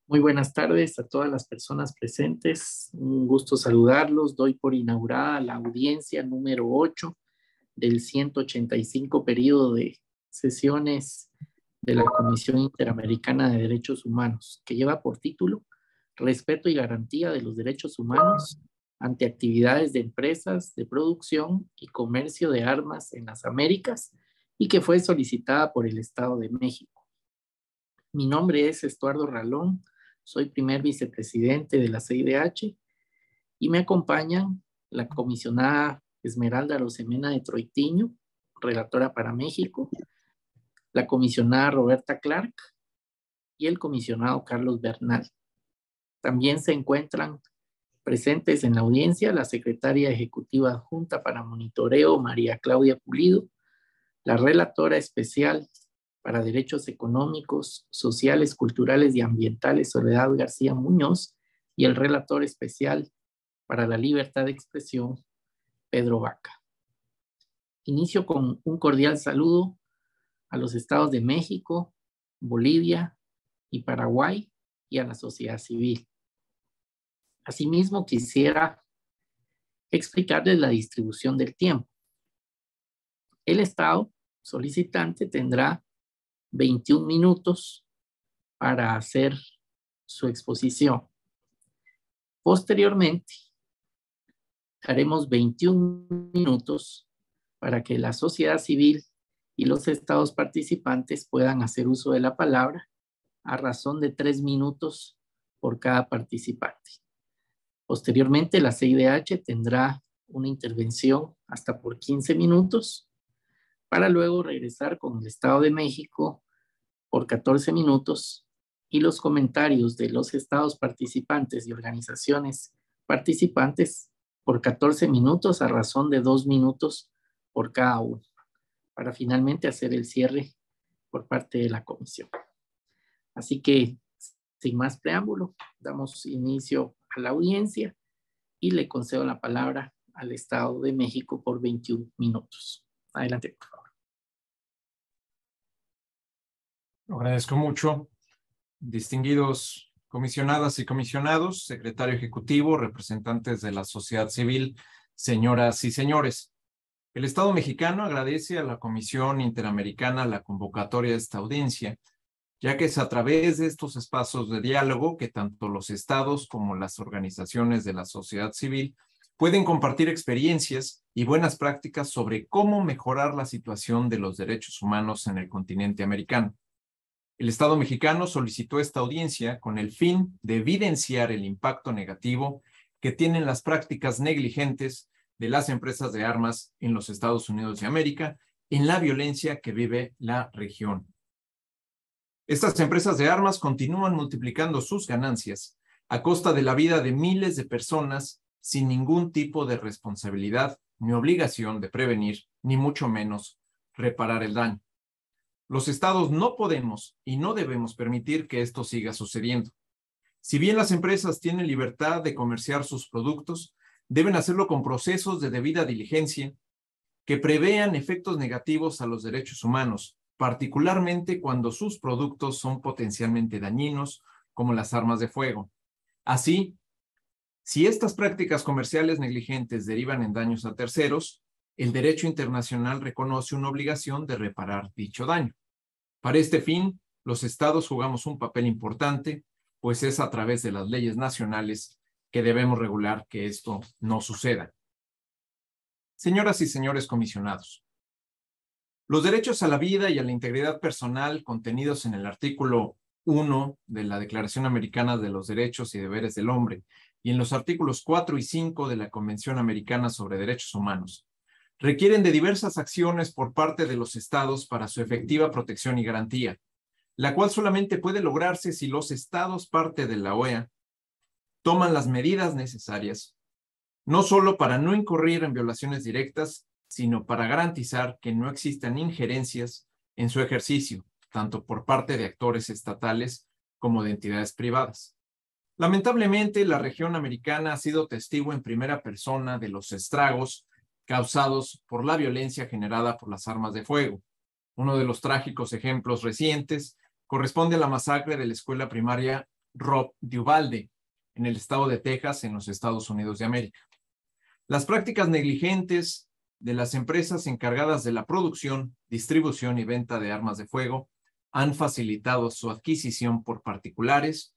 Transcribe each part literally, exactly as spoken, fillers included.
Muy buenas tardes a todas las personas presentes. Un gusto saludarlos. Doy por inaugurada la audiencia número ocho del ciento ochenta y cinco periodo de sesiones de la Comisión Interamericana de Derechos Humanos, que lleva por título Respeto y garantía de los derechos humanos ante actividades de empresas de producción y comercio de armas en las Américas y que fue solicitada por el Estado de México. Mi nombre es Estuardo Ralón. Soy primer vicepresidente de la C I D H y me acompañan la comisionada Esmeralda Rosemena de Troitiño, relatora para México, la comisionada Roberta Clark y el comisionado Carlos Bernal. También se encuentran presentes en la audiencia la secretaria ejecutiva adjunta para monitoreo, María Claudia Pulido, la relatora especial para Derechos Económicos, Sociales, Culturales y Ambientales, Soledad García Muñoz, y el relator especial para la Libertad de Expresión, Pedro Vaca. Inicio con un cordial saludo a los estados de México, Bolivia y Paraguay y a la sociedad civil. Asimismo, quisiera explicarles la distribución del tiempo. El estado solicitante tendrá veintiún minutos para hacer su exposición. Posteriormente, haremos veintiún minutos para que la sociedad civil y los estados participantes puedan hacer uso de la palabra a razón de tres minutos por cada participante. Posteriormente, la C I D H tendrá una intervención hasta por quince minutos para luego regresar con el Estado de México por catorce minutos y los comentarios de los estados participantes y organizaciones participantes por catorce minutos a razón de dos minutos por cada uno, para finalmente hacer el cierre por parte de la comisión. Así que, sin más preámbulo, damos inicio a la audiencia y le concedo la palabra al Estado de México por veintiún minutos. Adelante, por favor. Lo agradezco mucho. Distinguidos comisionadas y comisionados, secretario ejecutivo, representantes de la sociedad civil, señoras y señores. El Estado mexicano agradece a la Comisión Interamericana la convocatoria de esta audiencia, ya que es a través de estos espacios de diálogo que tanto los estados como las organizaciones de la sociedad civil pueden compartir experiencias y buenas prácticas sobre cómo mejorar la situación de los derechos humanos en el continente americano. El Estado mexicano solicitó esta audiencia con el fin de evidenciar el impacto negativo que tienen las prácticas negligentes de las empresas de armas en los Estados Unidos de América en la violencia que vive la región. Estas empresas de armas continúan multiplicando sus ganancias a costa de la vida de miles de personas sin ningún tipo de responsabilidad ni obligación de prevenir, ni mucho menos reparar el daño. Los estados no podemos y no debemos permitir que esto siga sucediendo. Si bien las empresas tienen libertad de comerciar sus productos, deben hacerlo con procesos de debida diligencia que prevean efectos negativos a los derechos humanos, particularmente cuando sus productos son potencialmente dañinos, como las armas de fuego. Así, si estas prácticas comerciales negligentes derivan en daños a terceros, el derecho internacional reconoce una obligación de reparar dicho daño. Para este fin, los estados jugamos un papel importante, pues es a través de las leyes nacionales que debemos regular que esto no suceda. Señoras y señores comisionados, los derechos a la vida y a la integridad personal contenidos en el artículo uno de la Declaración Americana de los Derechos y Deberes del Hombre y en los artículos cuatro y cinco de la Convención Americana sobre Derechos Humanos requieren de diversas acciones por parte de los estados para su efectiva protección y garantía, la cual solamente puede lograrse si los estados parte de la O E A toman las medidas necesarias, no solo para no incurrir en violaciones directas, sino para garantizar que no existan injerencias en su ejercicio, tanto por parte de actores estatales como de entidades privadas. Lamentablemente, la región americana ha sido testigo en primera persona de los estragos causados por la violencia generada por las armas de fuego. Uno de los trágicos ejemplos recientes corresponde a la masacre de la escuela primaria Rob Duvalde, en el estado de Texas, en los Estados Unidos de América. Las prácticas negligentes de las empresas encargadas de la producción, distribución y venta de armas de fuego han facilitado su adquisición por particulares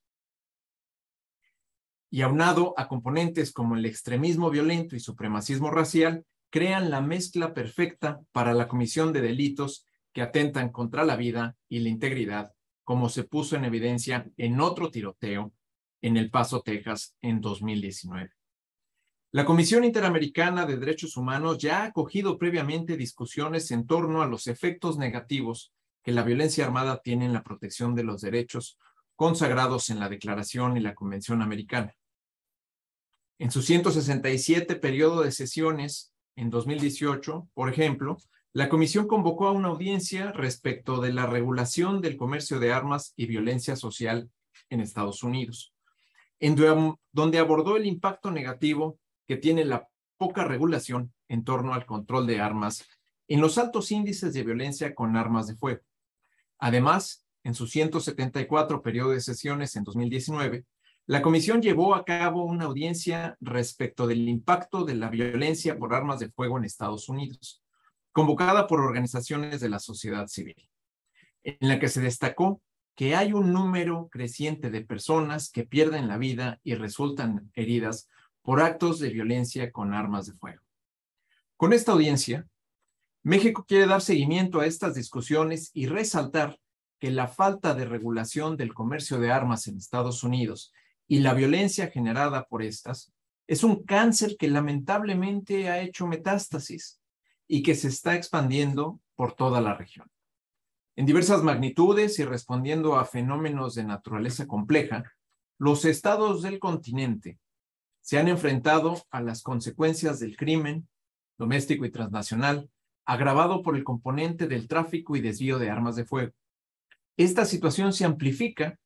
y, aunado a componentes como el extremismo violento y supremacismo racial, crean la mezcla perfecta para la comisión de delitos que atentan contra la vida y la integridad, como se puso en evidencia en otro tiroteo en El Paso, Texas, en dos mil diecinueve. La Comisión Interamericana de Derechos Humanos ya ha acogido previamente discusiones en torno a los efectos negativos que la violencia armada tiene en la protección de los derechos consagrados en la Declaración y la Convención Americana. En su ciento sesenta y siete periodo de sesiones, en dos mil dieciocho, por ejemplo, la Comisión convocó a una audiencia respecto de la regulación del comercio de armas y violencia social en Estados Unidos, en donde abordó el impacto negativo que tiene la poca regulación en torno al control de armas en los altos índices de violencia con armas de fuego. Además, en su ciento setenta y cuatro periodo de sesiones en dos mil diecinueve, la Comisión llevó a cabo una audiencia respecto del impacto de la violencia por armas de fuego en Estados Unidos, convocada por organizaciones de la sociedad civil, en la que se destacó que hay un número creciente de personas que pierden la vida y resultan heridas por actos de violencia con armas de fuego. Con esta audiencia, México quiere dar seguimiento a estas discusiones y resaltar que la falta de regulación del comercio de armas en Estados Unidos y la violencia generada por estas es un cáncer que lamentablemente ha hecho metástasis y que se está expandiendo por toda la región. En diversas magnitudes y respondiendo a fenómenos de naturaleza compleja, los estados del continente se han enfrentado a las consecuencias del crimen doméstico y transnacional, agravado por el componente del tráfico y desvío de armas de fuego. Esta situación se amplifica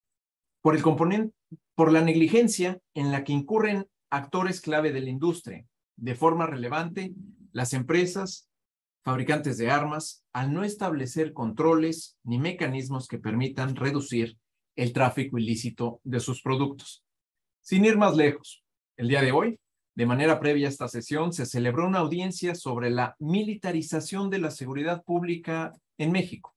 por el componente, por la negligencia en la que incurren actores clave de la industria. De forma relevante, las empresas fabricantes de armas, al no establecer controles ni mecanismos que permitan reducir el tráfico ilícito de sus productos. Sin ir más lejos, el día de hoy, de manera previa a esta sesión, se celebró una audiencia sobre la militarización de la seguridad pública en México.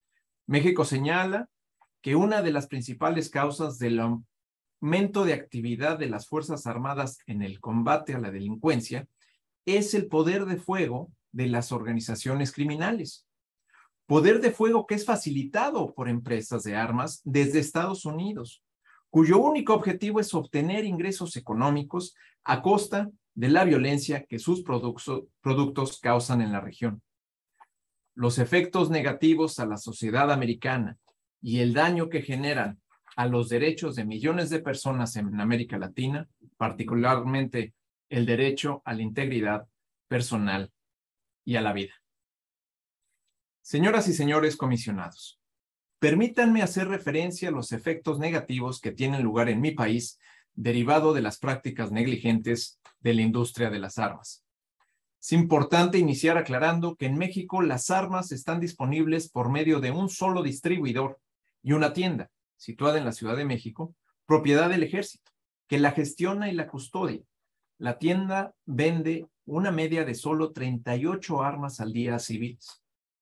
México señala que una de las principales causas del aumento de actividad de las Fuerzas Armadas en el combate a la delincuencia es el poder de fuego de las organizaciones criminales. Poder de fuego que es facilitado por empresas de armas desde Estados Unidos, cuyo único objetivo es obtener ingresos económicos a costa de la violencia que sus productos, productos causan en la región. Los efectos negativos a la sociedad americana y el daño que generan a los derechos de millones de personas en América Latina, particularmente el derecho a la integridad personal y a la vida. Señoras y señores comisionados, permítanme hacer referencia a los efectos negativos que tienen lugar en mi país derivado de las prácticas negligentes de la industria de las armas. Es importante iniciar aclarando que en México las armas están disponibles por medio de un solo distribuidor y una tienda, situada en la Ciudad de México, propiedad del Ejército, que la gestiona y la custodia. La tienda vende una media de solo treinta y ocho armas al día a civiles.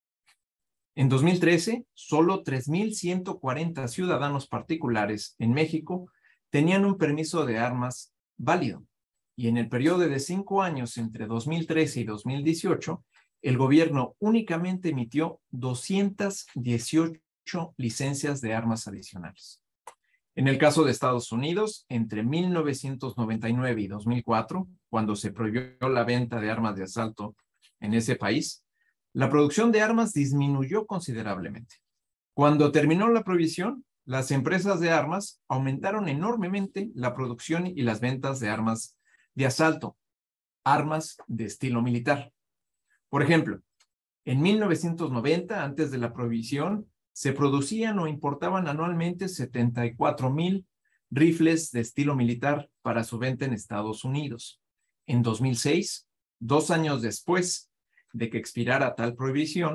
En dos mil trece, solo tres mil ciento cuarenta ciudadanos particulares en México tenían un permiso de armas válido, y en el periodo de cinco años entre dos mil trece y dos mil dieciocho, el gobierno únicamente emitió doscientas dieciocho licencias de armas adicionales. En el caso de Estados Unidos, entre mil novecientos noventa y nueve y dos mil cuatro, cuando se prohibió la venta de armas de asalto en ese país, la producción de armas disminuyó considerablemente. Cuando terminó la prohibición, las empresas de armas aumentaron enormemente la producción y las ventas de armas de asalto, armas de estilo militar. Por ejemplo, en mil novecientos noventa, antes de la prohibición, se producían o importaban anualmente setenta y cuatro mil rifles de estilo militar para su venta en Estados Unidos. En dos mil seis, dos años después de que expirara tal prohibición,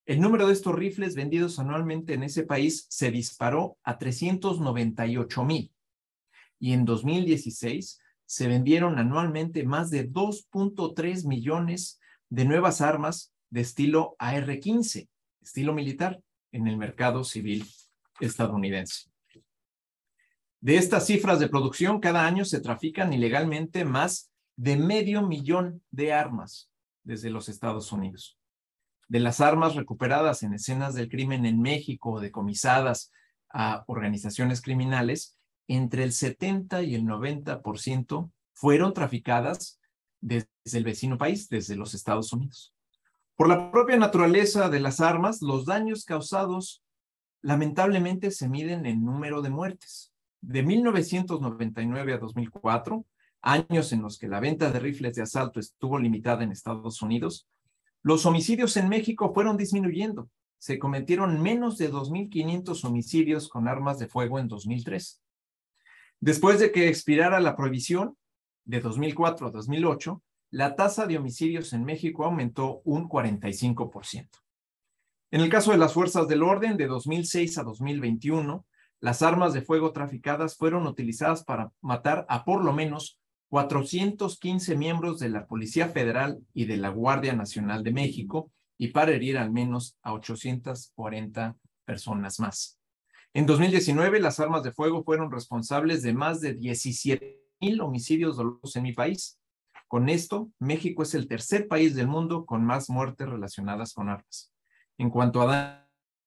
El número de estos rifles vendidos anualmente en ese país se disparó a trescientos noventa y ocho mil. Y en dos mil dieciséis se vendieron anualmente más de dos punto tres millones de nuevas armas de estilo A R quince, estilo militar, en el mercado civil estadounidense. De estas cifras de producción, cada año se trafican ilegalmente más de medio millón de armas desde los Estados Unidos. De las armas recuperadas en escenas del crimen en México o decomisadas a organizaciones criminales, entre el setenta y el noventa por ciento fueron traficadas desde el vecino país, desde los Estados Unidos. Por la propia naturaleza de las armas, los daños causados lamentablemente se miden en número de muertes. De mil novecientos noventa y nueve a dos mil cuatro, años en los que la venta de rifles de asalto estuvo limitada en Estados Unidos, los homicidios en México fueron disminuyendo. Se cometieron menos de dos mil quinientos homicidios con armas de fuego en dos mil tres. Después de que expirara la prohibición, de dos mil cuatro a dos mil ocho, la tasa de homicidios en México aumentó un cuarenta y cinco por ciento. En el caso de las fuerzas del orden, de dos mil seis a dos mil veintiuno, las armas de fuego traficadas fueron utilizadas para matar a por lo menos cuatrocientos quince miembros de la Policía Federal y de la Guardia Nacional de México y para herir al menos a ochocientas cuarenta personas más. En dos mil diecinueve, las armas de fuego fueron responsables de más de diecisiete mil homicidios dolosos en mi país. Con esto, México es el tercer país del mundo con más muertes relacionadas con armas. En cuanto a daños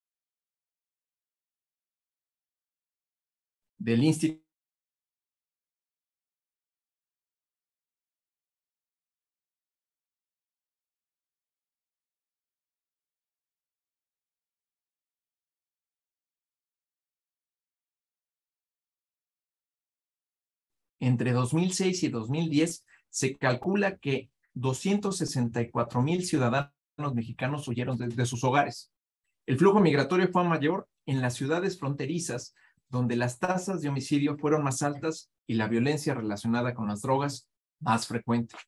del Instituto entre dos mil seis y dos mil diez, se calcula que doscientos sesenta y cuatro mil ciudadanos mexicanos huyeron de, de sus hogares. El flujo migratorio fue mayor en las ciudades fronterizas, donde las tasas de homicidio fueron más altas y la violencia relacionada con las drogas más frecuente.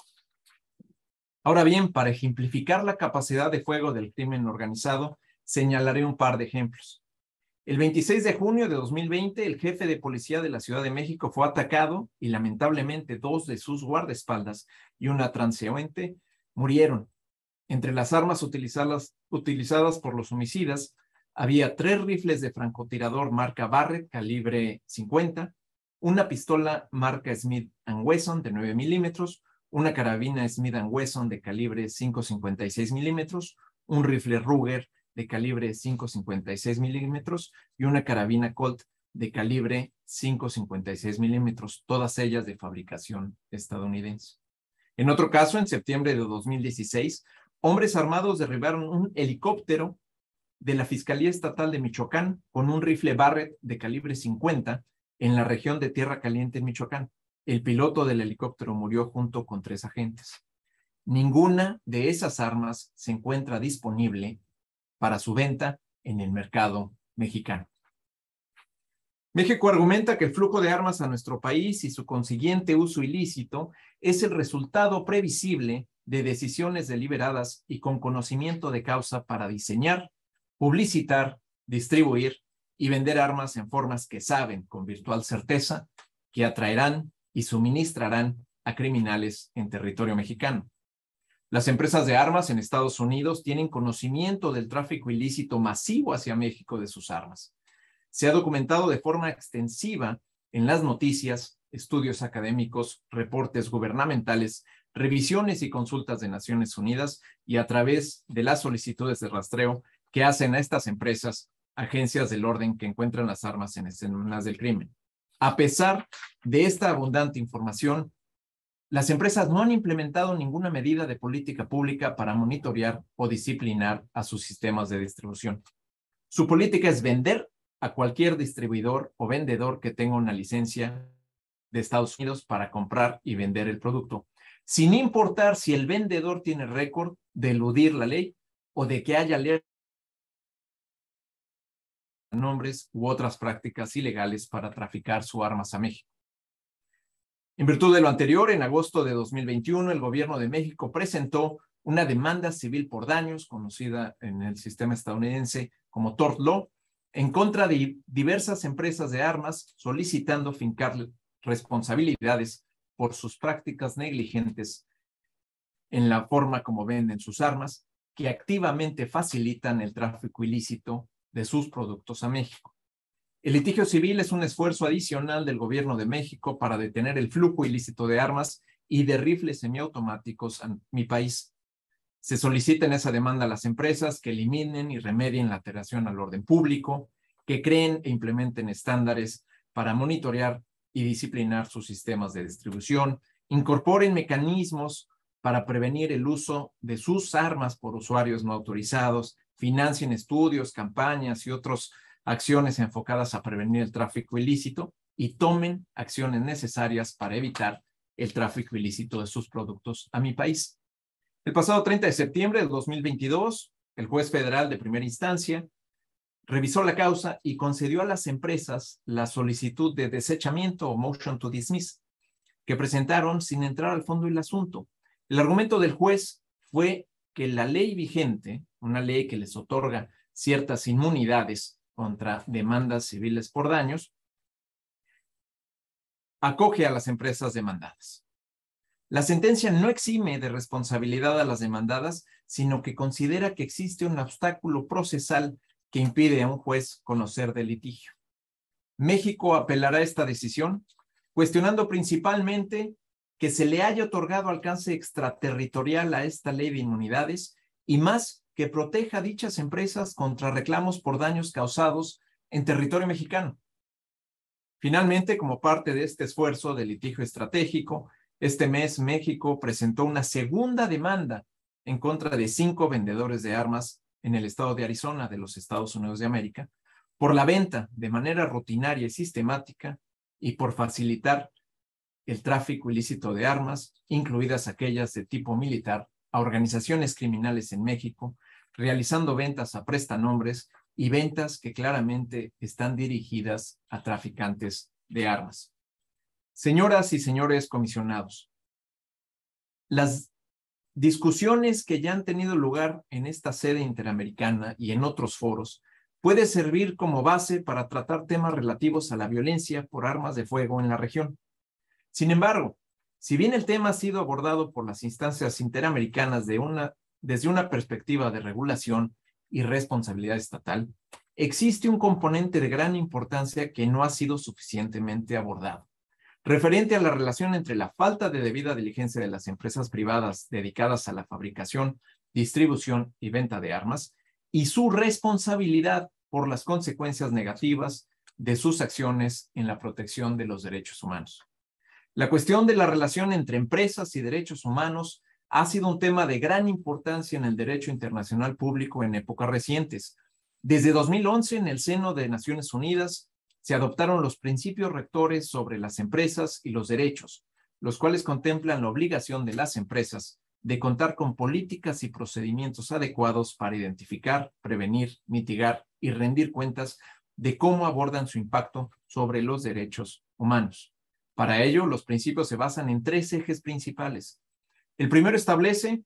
Ahora bien, para ejemplificar la capacidad de fuego del crimen organizado, señalaré un par de ejemplos. El veintiséis de junio de dos mil veinte, el jefe de policía de la Ciudad de México fue atacado y lamentablemente dos de sus guardaespaldas y una transeúnte murieron. Entre las armas utilizadas, utilizadas por los homicidas había tres rifles de francotirador marca Barrett calibre cincuenta, una pistola marca Smith and Wesson de nueve milímetros, una carabina Smith and Wesson de calibre cinco cincuenta y seis milímetros, un rifle Ruger de calibre cinco cincuenta y seis milímetros y una carabina Colt de calibre cinco cincuenta y seis milímetros, todas ellas de fabricación estadounidense. En otro caso, en septiembre de dos mil dieciséis, hombres armados derribaron un helicóptero de la Fiscalía Estatal de Michoacán con un rifle Barrett de calibre cincuenta en la región de Tierra Caliente en Michoacán. El piloto del helicóptero murió junto con tres agentes. Ninguna de esas armas se encuentra disponible para su venta en el mercado mexicano. México argumenta que el flujo de armas a nuestro país y su consiguiente uso ilícito es el resultado previsible de decisiones deliberadas y con conocimiento de causa para diseñar, publicitar, distribuir y vender armas en formas que saben con virtual certeza que atraerán y suministrarán a criminales en territorio mexicano. Las empresas de armas en Estados Unidos tienen conocimiento del tráfico ilícito masivo hacia México de sus armas. Se ha documentado de forma extensiva en las noticias, estudios académicos, reportes gubernamentales, revisiones y consultas de Naciones Unidas y a través de las solicitudes de rastreo que hacen a estas empresas, agencias del orden que encuentran las armas en escenas del crimen. A pesar de esta abundante información, las empresas no han implementado ninguna medida de política pública para monitorear o disciplinar a sus sistemas de distribución. Su política es vender a cualquier distribuidor o vendedor que tenga una licencia de Estados Unidos para comprar y vender el producto, sin importar si el vendedor tiene récord de eludir la ley o de que haya leyes, nombres u otras prácticas ilegales para traficar sus armas a México. En virtud de lo anterior, en agosto de dos mil veintiuno, el gobierno de México presentó una demanda civil por daños, conocida en el sistema estadounidense como tort law, en contra de diversas empresas de armas, solicitando fincar responsabilidades por sus prácticas negligentes en la forma como venden sus armas, que activamente facilitan el tráfico ilícito de sus productos a México. El litigio civil es un esfuerzo adicional del gobierno de México para detener el flujo ilícito de armas y de rifles semiautomáticos en mi país. Se solicita en esa demanda a las empresas que eliminen y remedien la alteración al orden público, que creen e implementen estándares para monitorear y disciplinar sus sistemas de distribución, incorporen mecanismos para prevenir el uso de sus armas por usuarios no autorizados, financien estudios, campañas y otras acciones enfocadas a prevenir el tráfico ilícito y tomen acciones necesarias para evitar el tráfico ilícito de sus productos a mi país. El pasado treinta de septiembre de dos mil veintidós, el juez federal de primera instancia revisó la causa y concedió a las empresas la solicitud de desechamiento o motion to dismiss que presentaron sin entrar al fondo del asunto. El argumento del juez fue que la ley vigente, una ley que les otorga ciertas inmunidades contra demandas civiles por daños, acoge a las empresas demandadas. La sentencia no exime de responsabilidad a las demandadas, sino que considera que existe un obstáculo procesal que impide a un juez conocer del litigio. México apelará esta decisión, cuestionando principalmente que se le haya otorgado alcance extraterritorial a esta ley de inmunidades y más que proteja a dichas empresas contra reclamos por daños causados en territorio mexicano. Finalmente, como parte de este esfuerzo de litigio estratégico, este mes México presentó una segunda demanda en contra de cinco vendedores de armas en el estado de Arizona de los Estados Unidos de América por la venta de manera rutinaria y sistemática y por facilitar el tráfico ilícito de armas, incluidas aquellas de tipo militar, a organizaciones criminales en México, realizando ventas a prestanombres y ventas que claramente están dirigidas a traficantes de armas. Señoras y señores comisionados, las discusiones que ya han tenido lugar en esta sede interamericana y en otros foros pueden servir como base para tratar temas relativos a la violencia por armas de fuego en la región. Sin embargo, si bien el tema ha sido abordado por las instancias interamericanas de una, desde una perspectiva de regulación y responsabilidad estatal, existe un componente de gran importancia que no ha sido suficientemente abordado, referente a la relación entre la falta de debida diligencia de las empresas privadas dedicadas a la fabricación, distribución y venta de armas y su responsabilidad por las consecuencias negativas de sus acciones en la protección de los derechos humanos. La cuestión de la relación entre empresas y derechos humanos ha sido un tema de gran importancia en el derecho internacional público en épocas recientes. Desde dos mil once, en el seno de Naciones Unidas, se adoptaron los principios rectores sobre las empresas y los derechos, los cuales contemplan la obligación de las empresas de contar con políticas y procedimientos adecuados para identificar, prevenir, mitigar y rendir cuentas de cómo abordan su impacto sobre los derechos humanos. Para ello, los principios se basan en tres ejes principales. El primero establece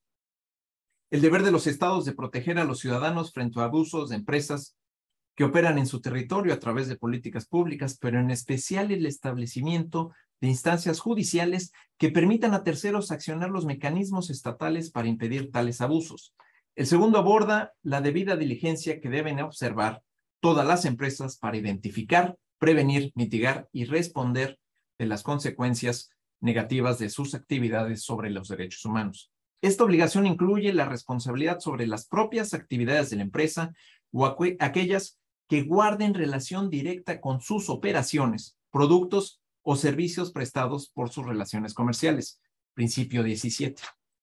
el deber de los estados de proteger a los ciudadanos frente a abusos de empresas que operan en su territorio a través de políticas públicas, pero en especial el establecimiento de instancias judiciales que permitan a terceros accionar los mecanismos estatales para impedir tales abusos. El segundo aborda la debida diligencia que deben observar todas las empresas para identificar, prevenir, mitigar y responder de las consecuencias negativas de sus actividades sobre los derechos humanos. Esta obligación incluye la responsabilidad sobre las propias actividades de la empresa o aqu- aquellas que guarden relación directa con sus operaciones, productos o servicios prestados por sus relaciones comerciales. Principio diecisiete.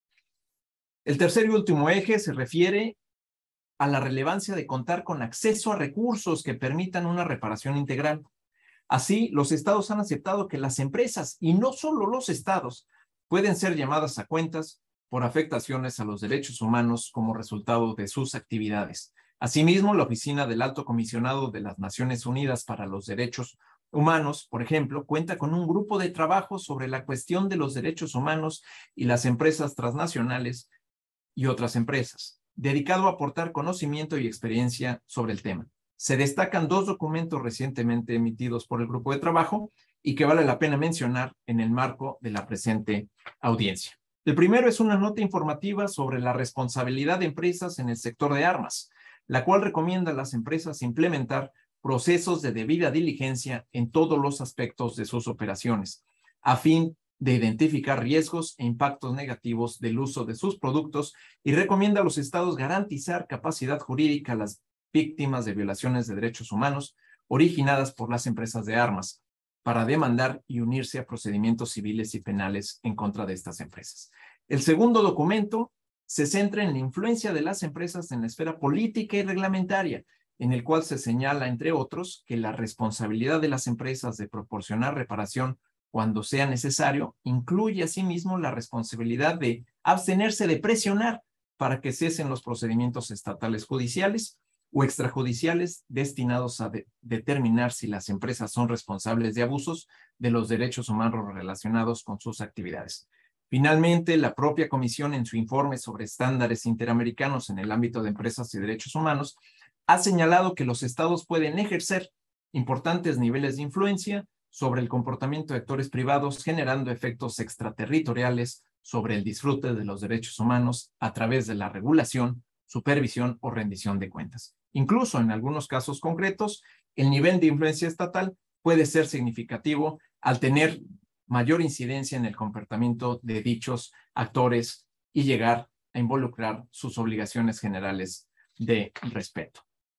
El tercer y último eje se refiere a la relevancia de contar con acceso a recursos que permitan una reparación integral. Así, los estados han aceptado que las empresas, y no solo los estados, pueden ser llamadas a cuentas por afectaciones a los derechos humanos como resultado de sus actividades. Asimismo, la Oficina del Alto Comisionado de las Naciones Unidas para los Derechos Humanos, por ejemplo, cuenta con un grupo de trabajo sobre la cuestión de los derechos humanos y las empresas transnacionales y otras empresas, dedicado a aportar conocimiento y experiencia sobre el tema. Se destacan dos documentos recientemente emitidos por el grupo de trabajo y que vale la pena mencionar en el marco de la presente audiencia. El primero es una nota informativa sobre la responsabilidad de empresas en el sector de armas, la cual recomienda a las empresas implementar procesos de debida diligencia en todos los aspectos de sus operaciones, a fin de identificar riesgos e impactos negativos del uso de sus productos, y recomienda a los estados garantizar capacidad jurídica a las víctimas de violaciones de derechos humanos originadas por las empresas de armas, para demandar y unirse a procedimientos civiles y penales en contra de estas empresas. El segundo documento se centra en la influencia de las empresas en la esfera política y reglamentaria, en el cual se señala, entre otros, que la responsabilidad de las empresas de proporcionar reparación cuando sea necesario incluye asimismo la responsabilidad de abstenerse de presionar para que cesen los procedimientos estatales judiciales o extrajudiciales destinados a de determinar si las empresas son responsables de abusos de los derechos humanos relacionados con sus actividades. Finalmente, la propia Comisión, en su informe sobre estándares interamericanos en el ámbito de empresas y derechos humanos, ha señalado que los estados pueden ejercer importantes niveles de influencia sobre el comportamiento de actores privados, generando efectos extraterritoriales sobre el disfrute de los derechos humanos a través de la regulación, supervisión o rendición de cuentas. Incluso en algunos casos concretos, el nivel de influencia estatal puede ser significativo al tener mayor incidencia en el comportamiento de dichos actores y llegar a involucrar sus obligaciones generales de respeto.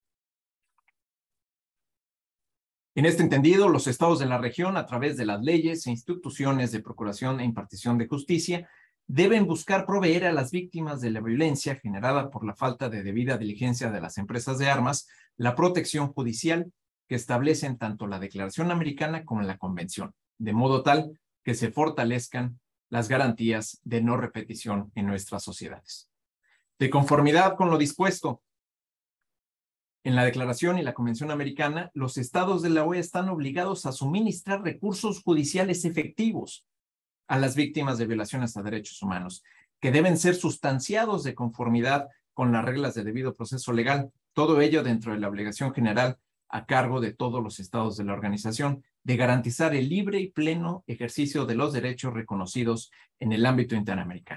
En este entendido, los estados de la región, a través de las leyes e instituciones de procuración e impartición de justicia, deben buscar proveer a las víctimas de la violencia generada por la falta de debida diligencia de las empresas de armas la protección judicial que establecen tanto la Declaración Americana como la Convención, de modo tal que se fortalezcan las garantías de no repetición en nuestras sociedades. De conformidad con lo dispuesto en la Declaración y la Convención Americana, los estados de la O E A están obligados a suministrar recursos judiciales efectivos a las víctimas de violaciones a derechos humanos, que deben ser sustanciados de conformidad con las reglas de debido proceso legal, todo ello dentro de la obligación general a cargo de todos los estados de la organización de garantizar el libre y pleno ejercicio de los derechos reconocidos en el ámbito interamericano.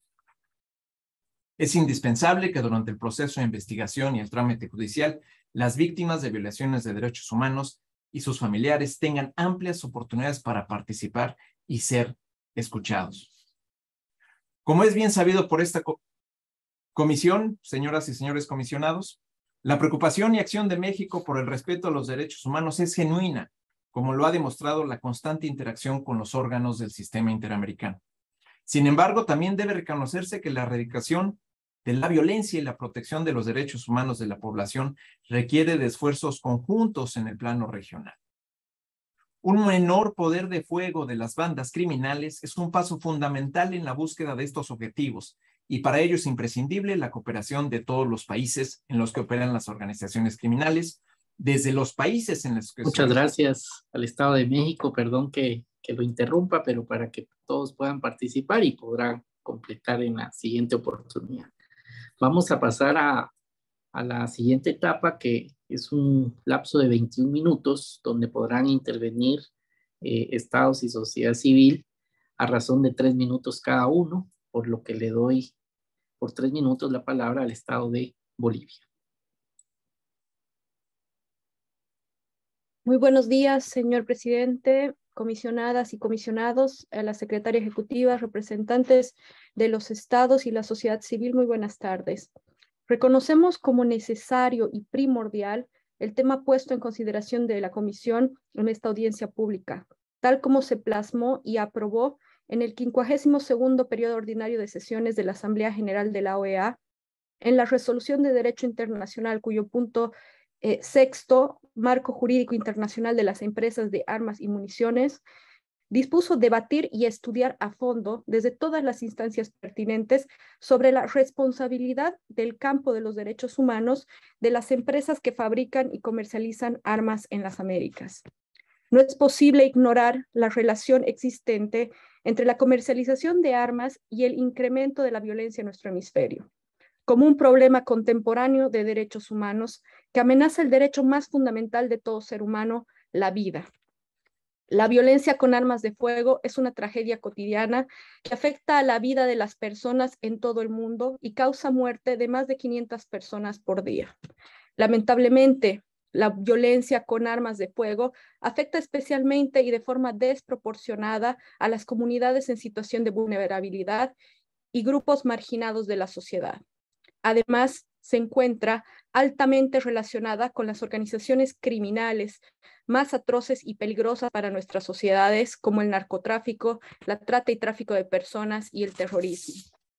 Es indispensable que durante el proceso de investigación y el trámite judicial, las víctimas de violaciones de derechos humanos y sus familiares tengan amplias oportunidades para participar y ser escuchados. Como es bien sabido por esta co comisión, señoras y señores comisionados, la preocupación y acción de México por el respeto a los derechos humanos es genuina, como lo ha demostrado la constante interacción con los órganos del sistema interamericano. Sin embargo, también debe reconocerse que la erradicación de la violencia y la protección de los derechos humanos de la población requiere de esfuerzos conjuntos en el plano regional. Un menor poder de fuego de las bandas criminales es un paso fundamental en la búsqueda de estos objetivos, y para ello es imprescindible la cooperación de todos los países en los que operan las organizaciones criminales, desde los países en los que... Muchas gracias al Estado de México, perdón que, que lo interrumpa, pero para que todos puedan participar y podrán completar en la siguiente oportunidad. Vamos a pasar a, a la siguiente etapa, que es un lapso de veintiún minutos, donde podrán intervenir eh, estados y sociedad civil a razón de tres minutos cada uno, por lo que le doy por tres minutos la palabra al Estado de Bolivia. Muy buenos días, señor presidente, comisionadas y comisionados, a la secretaria ejecutiva, representantes de los estados y la sociedad civil, muy buenas tardes. Reconocemos como necesario y primordial el tema puesto en consideración de la comisión en esta audiencia pública, tal como se plasmó y aprobó en el quincuagésimo segundo periodo ordinario de sesiones de la Asamblea General de la O E A, en la Resolución de Derecho Internacional, cuyo punto eh, sexto, Marco Jurídico Internacional de las Empresas de Armas y Municiones, dispuso debatir y estudiar a fondo, desde todas las instancias pertinentes, sobre la responsabilidad del campo de los derechos humanos de las empresas que fabrican y comercializan armas en las Américas. No es posible ignorar la relación existente entre la comercialización de armas y el incremento de la violencia en nuestro hemisferio, como un problema contemporáneo de derechos humanos que amenaza el derecho más fundamental de todo ser humano, la vida. La violencia con armas de fuego es una tragedia cotidiana que afecta a la vida de las personas en todo el mundo y causa muerte de más de quinientas personas por día. Lamentablemente, la violencia con armas de fuego afecta especialmente y de forma desproporcionada a las comunidades en situación de vulnerabilidad y grupos marginados de la sociedad. Además, se encuentra altamente relacionada con las organizaciones criminales más atroces y peligrosas para nuestras sociedades, como el narcotráfico, la trata y tráfico de personas y el terrorismo.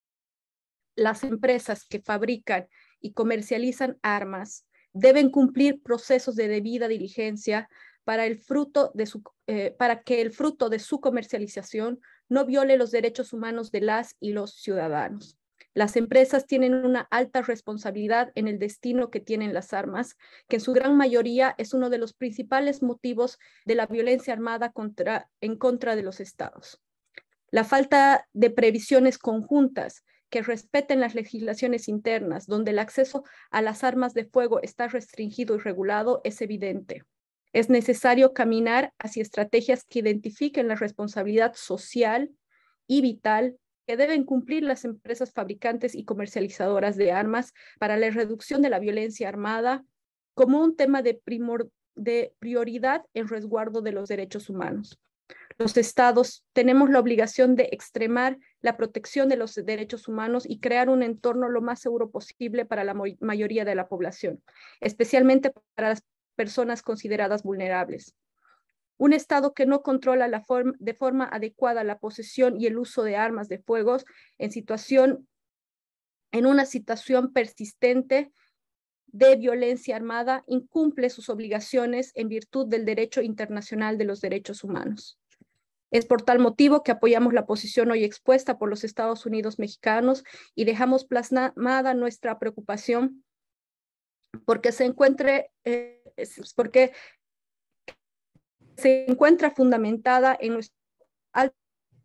Las empresas que fabrican y comercializan armas deben cumplir procesos de debida diligencia para, el fruto de su, eh, para que el fruto de su comercialización no viole los derechos humanos de las y los ciudadanos. Las empresas tienen una alta responsabilidad en el destino que tienen las armas, que en su gran mayoría es uno de los principales motivos de la violencia armada contra, en contra de los estados. La falta de previsiones conjuntas que respeten las legislaciones internas, donde el acceso a las armas de fuego está restringido y regulado, es evidente. Es necesario caminar hacia estrategias que identifiquen la responsabilidad social y vital que deben cumplir las empresas fabricantes y comercializadoras de armas para la reducción de la violencia armada como un tema de, primor, de prioridad en resguardo de los derechos humanos. Los estados tenemos la obligación de extremar la protección de los derechos humanos y crear un entorno lo más seguro posible para la mayoría de la población, especialmente para las personas consideradas vulnerables. Un Estado que no controla la forma, de forma adecuada la posesión y el uso de armas de fuego en, situación, en una situación persistente de violencia armada incumple sus obligaciones en virtud del derecho internacional de los derechos humanos. Es por tal motivo que apoyamos la posición hoy expuesta por los Estados Unidos mexicanos y dejamos plasmada nuestra preocupación porque se encuentre, eh, porque se encuentra fundamentada en nuestro alto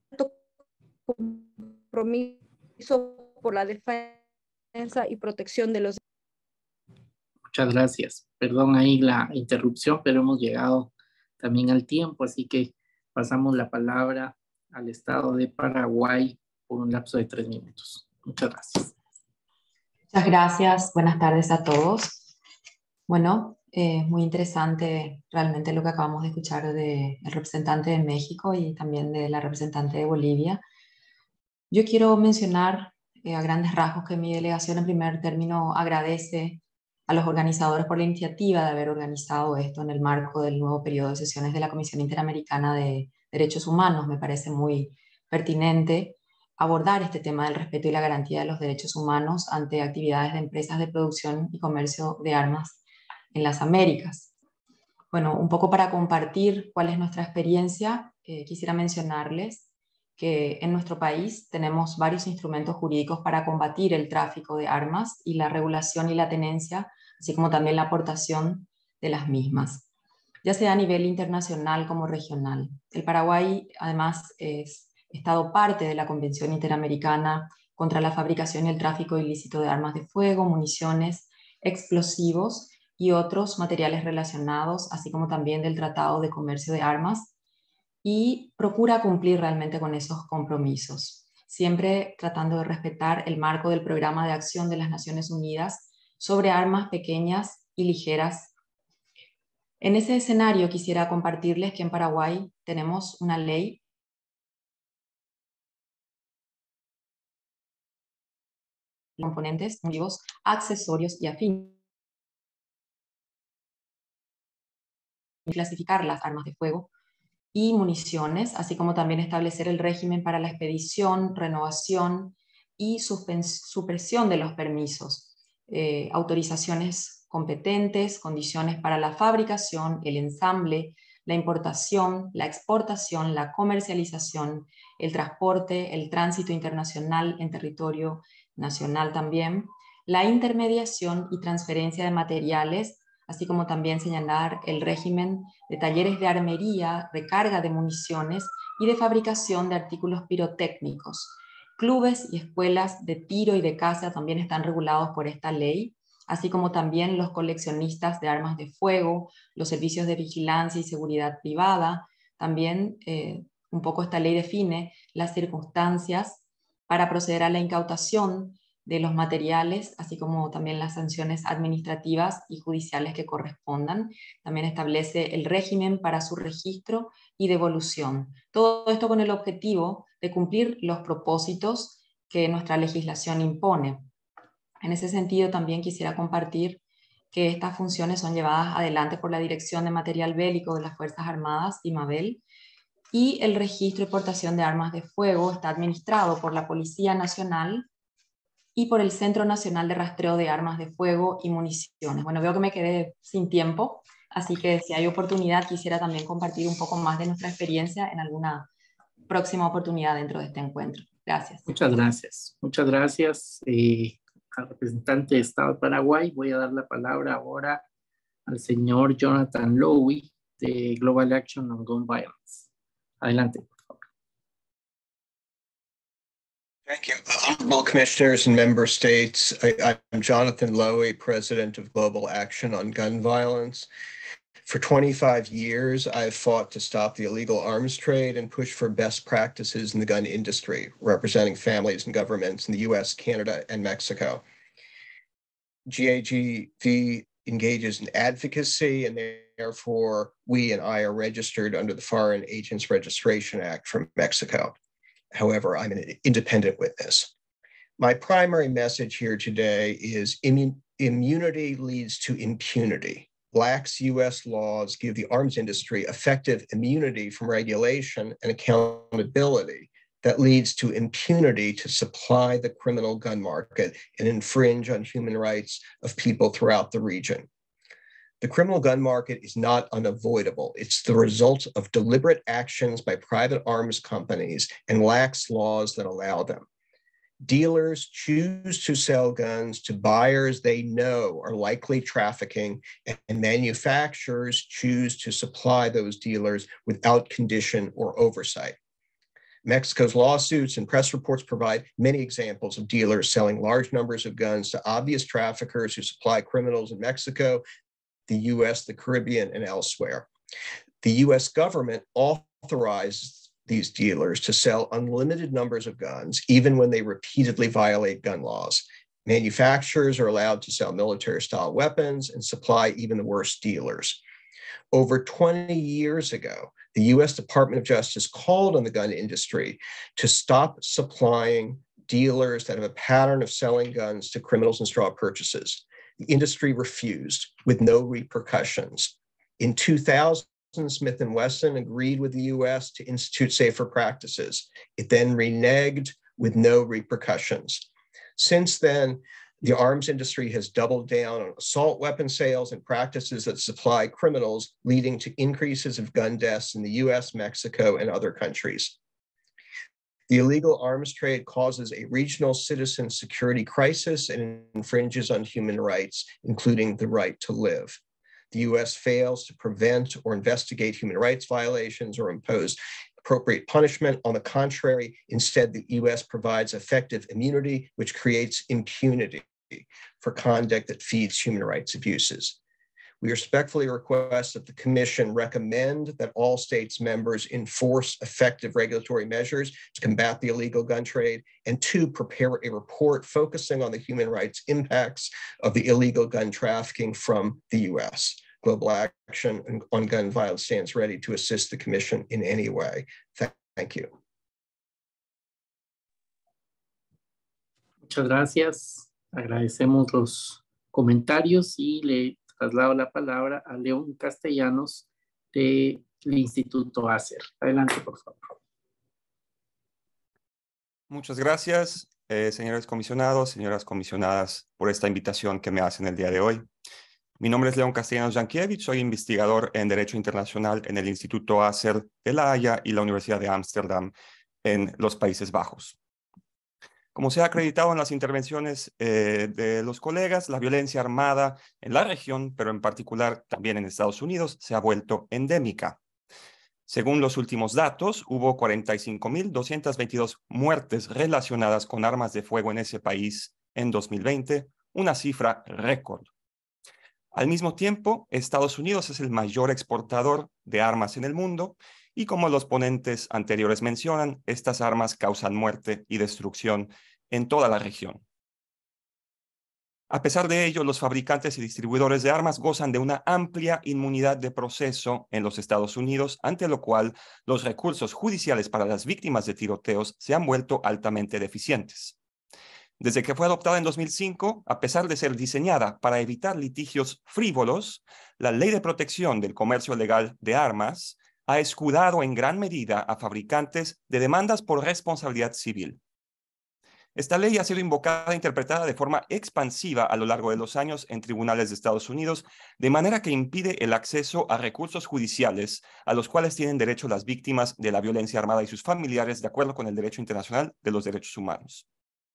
compromiso por la defensa y protección de los. Muchas gracias. Perdón ahí la interrupción, pero hemos llegado también al tiempo, así que pasamos la palabra al Estado de Paraguay por un lapso de tres minutos. Muchas gracias. Muchas gracias. Buenas tardes a todos. Bueno, Eh, muy interesante realmente lo que acabamos de escuchar del representante de México y también de la representante de Bolivia. Yo quiero mencionar eh, a grandes rasgos que mi delegación en primer término agradece a los organizadores por la iniciativa de haber organizado esto en el marco del nuevo periodo de sesiones de la Comisión Interamericana de Derechos Humanos. Me parece muy pertinente abordar este tema del respeto y la garantía de los derechos humanos ante actividades de empresas de producción y comercio de armas en las Américas. Bueno, un poco para compartir cuál es nuestra experiencia, eh, quisiera mencionarles que en nuestro país tenemos varios instrumentos jurídicos para combatir el tráfico de armas y la regulación y la tenencia, así como también la aportación de las mismas, ya sea a nivel internacional como regional. El Paraguay, además, es estado parte de la Convención Interamericana contra la fabricación y el tráfico ilícito de armas de fuego, municiones, explosivos y otros materiales relacionados, así como también del Tratado de Comercio de Armas, y procura cumplir realmente con esos compromisos, siempre tratando de respetar el marco del Programa de Acción de las Naciones Unidas sobre armas pequeñas y ligeras. En ese escenario quisiera compartirles que en Paraguay tenemos una ley de componentes, motivos, accesorios y afines, clasificar las armas de fuego y municiones, así como también establecer el régimen para la expedición, renovación y supresión de los permisos, eh, autorizaciones competentes, condiciones para la fabricación, el ensamble, la importación, la exportación, la comercialización, el transporte, el tránsito internacional en territorio nacional también, la intermediación y transferencia de materiales, así como también señalar el régimen de talleres de armería, recarga de municiones y de fabricación de artículos pirotécnicos. Clubes y escuelas de tiro y de caza también están regulados por esta ley, así como también los coleccionistas de armas de fuego, los servicios de vigilancia y seguridad privada. También eh, un poco esta ley define las circunstancias para proceder a la incautación de los materiales, así como también las sanciones administrativas y judiciales que correspondan. También establece el régimen para su registro y devolución. Todo esto con el objetivo de cumplir los propósitos que nuestra legislación impone. En ese sentido, también quisiera compartir que estas funciones son llevadas adelante por la Dirección de Material Bélico de las Fuerzas Armadas, DIMABEL, y el registro y portación de armas de fuego está administrado por la Policía Nacional y por el Centro Nacional de Rastreo de Armas de Fuego y Municiones. Bueno, veo que me quedé sin tiempo, así que si hay oportunidad quisiera también compartir un poco más de nuestra experiencia en alguna próxima oportunidad dentro de este encuentro. Gracias. Muchas gracias. Muchas gracias eh, al representante de Estado de Paraguay. Voy a dar la palabra ahora al señor Jonathan Lowy de Global Action on Gun Violence. Adelante, por favor. Thank you. Honorable Commissioners and Member States, I, I'm Jonathan Lowy, President of Global Action on Gun Violence. For twenty-five years, I've fought to stop the illegal arms trade and push for best practices in the gun industry, representing families and governments in the U S, Canada, and Mexico. G A G V engages in advocacy, and therefore we and I are registered under the Foreign Agents Registration Act from Mexico. However, I'm an independent witness. My primary message here today is immun- immunity leads to impunity. Lax U S laws give the arms industry effective immunity from regulation and accountability that leads to impunity to supply the criminal gun market and infringe on human rights of people throughout the region. The criminal gun market is not unavoidable. It's the result of deliberate actions by private arms companies and lax laws that allow them. Dealers choose to sell guns to buyers they know are likely trafficking, and manufacturers choose to supply those dealers without condition or oversight. Mexico's lawsuits and press reports provide many examples of dealers selling large numbers of guns to obvious traffickers who supply criminals in Mexico, the U S, the Caribbean, and elsewhere. The U S government authorized these dealers to sell unlimited numbers of guns, even when they repeatedly violate gun laws. Manufacturers are allowed to sell military-style weapons and supply even the worst dealers. Over twenty years ago, the U S Department of Justice called on the gun industry to stop supplying dealers that have a pattern of selling guns to criminals and straw purchases. The industry refused with no repercussions. In two thousand, Smith and Wesson agreed with the U S to institute safer practices. It then reneged with no repercussions. Since then, the arms industry has doubled down on assault weapon sales and practices that supply criminals, leading to increases of gun deaths in the U S, Mexico, and other countries. The illegal arms trade causes a regional citizen security crisis and infringes on human rights, including the right to live. The U S fails to prevent or investigate human rights violations or impose appropriate punishment. On the contrary, instead, the U S provides effective immunity, which creates impunity for conduct that feeds human rights abuses. We respectfully request that the Commission recommend that all states members enforce effective regulatory measures to combat the illegal gun trade, and two, prepare a report focusing on the human rights impacts of the illegal gun trafficking from the U S. Global Action on Gun Violence stands ready to assist the Commission in any way. Thank you. Muchas gracias. Agradecemos los comentarios y le traslado la palabra a León Castellanos del Instituto ACER. Adelante, por favor. Muchas gracias, eh, señores comisionados, señoras comisionadas, por esta invitación que me hacen el día de hoy. Mi nombre es León Castellanos Jankiewicz, soy investigador en Derecho Internacional en el Instituto ACER de La Haya y la Universidad de Ámsterdam en los Países Bajos. Como se ha acreditado en las intervenciones eh, de los colegas, la violencia armada en la región, pero en particular también en Estados Unidos, se ha vuelto endémica. Según los últimos datos, hubo cuarenta y cinco mil doscientas veintidós muertes relacionadas con armas de fuego en ese país en dos mil veinte, una cifra récord. Al mismo tiempo, Estados Unidos es el mayor exportador de armas en el mundo y, como los ponentes anteriores mencionan, estas armas causan muerte y destrucción en toda la región. A pesar de ello, los fabricantes y distribuidores de armas gozan de una amplia inmunidad de proceso en los Estados Unidos, ante lo cual los recursos judiciales para las víctimas de tiroteos se han vuelto altamente deficientes. Desde que fue adoptada en dos mil cinco, a pesar de ser diseñada para evitar litigios frívolos, la Ley de Protección del Comercio Legal de Armas ha escudado en gran medida a fabricantes de demandas por responsabilidad civil. Esta ley ha sido invocada e interpretada de forma expansiva a lo largo de los años en tribunales de Estados Unidos, de manera que impide el acceso a recursos judiciales a los cuales tienen derecho las víctimas de la violencia armada y sus familiares, de acuerdo con el derecho internacional de los derechos humanos.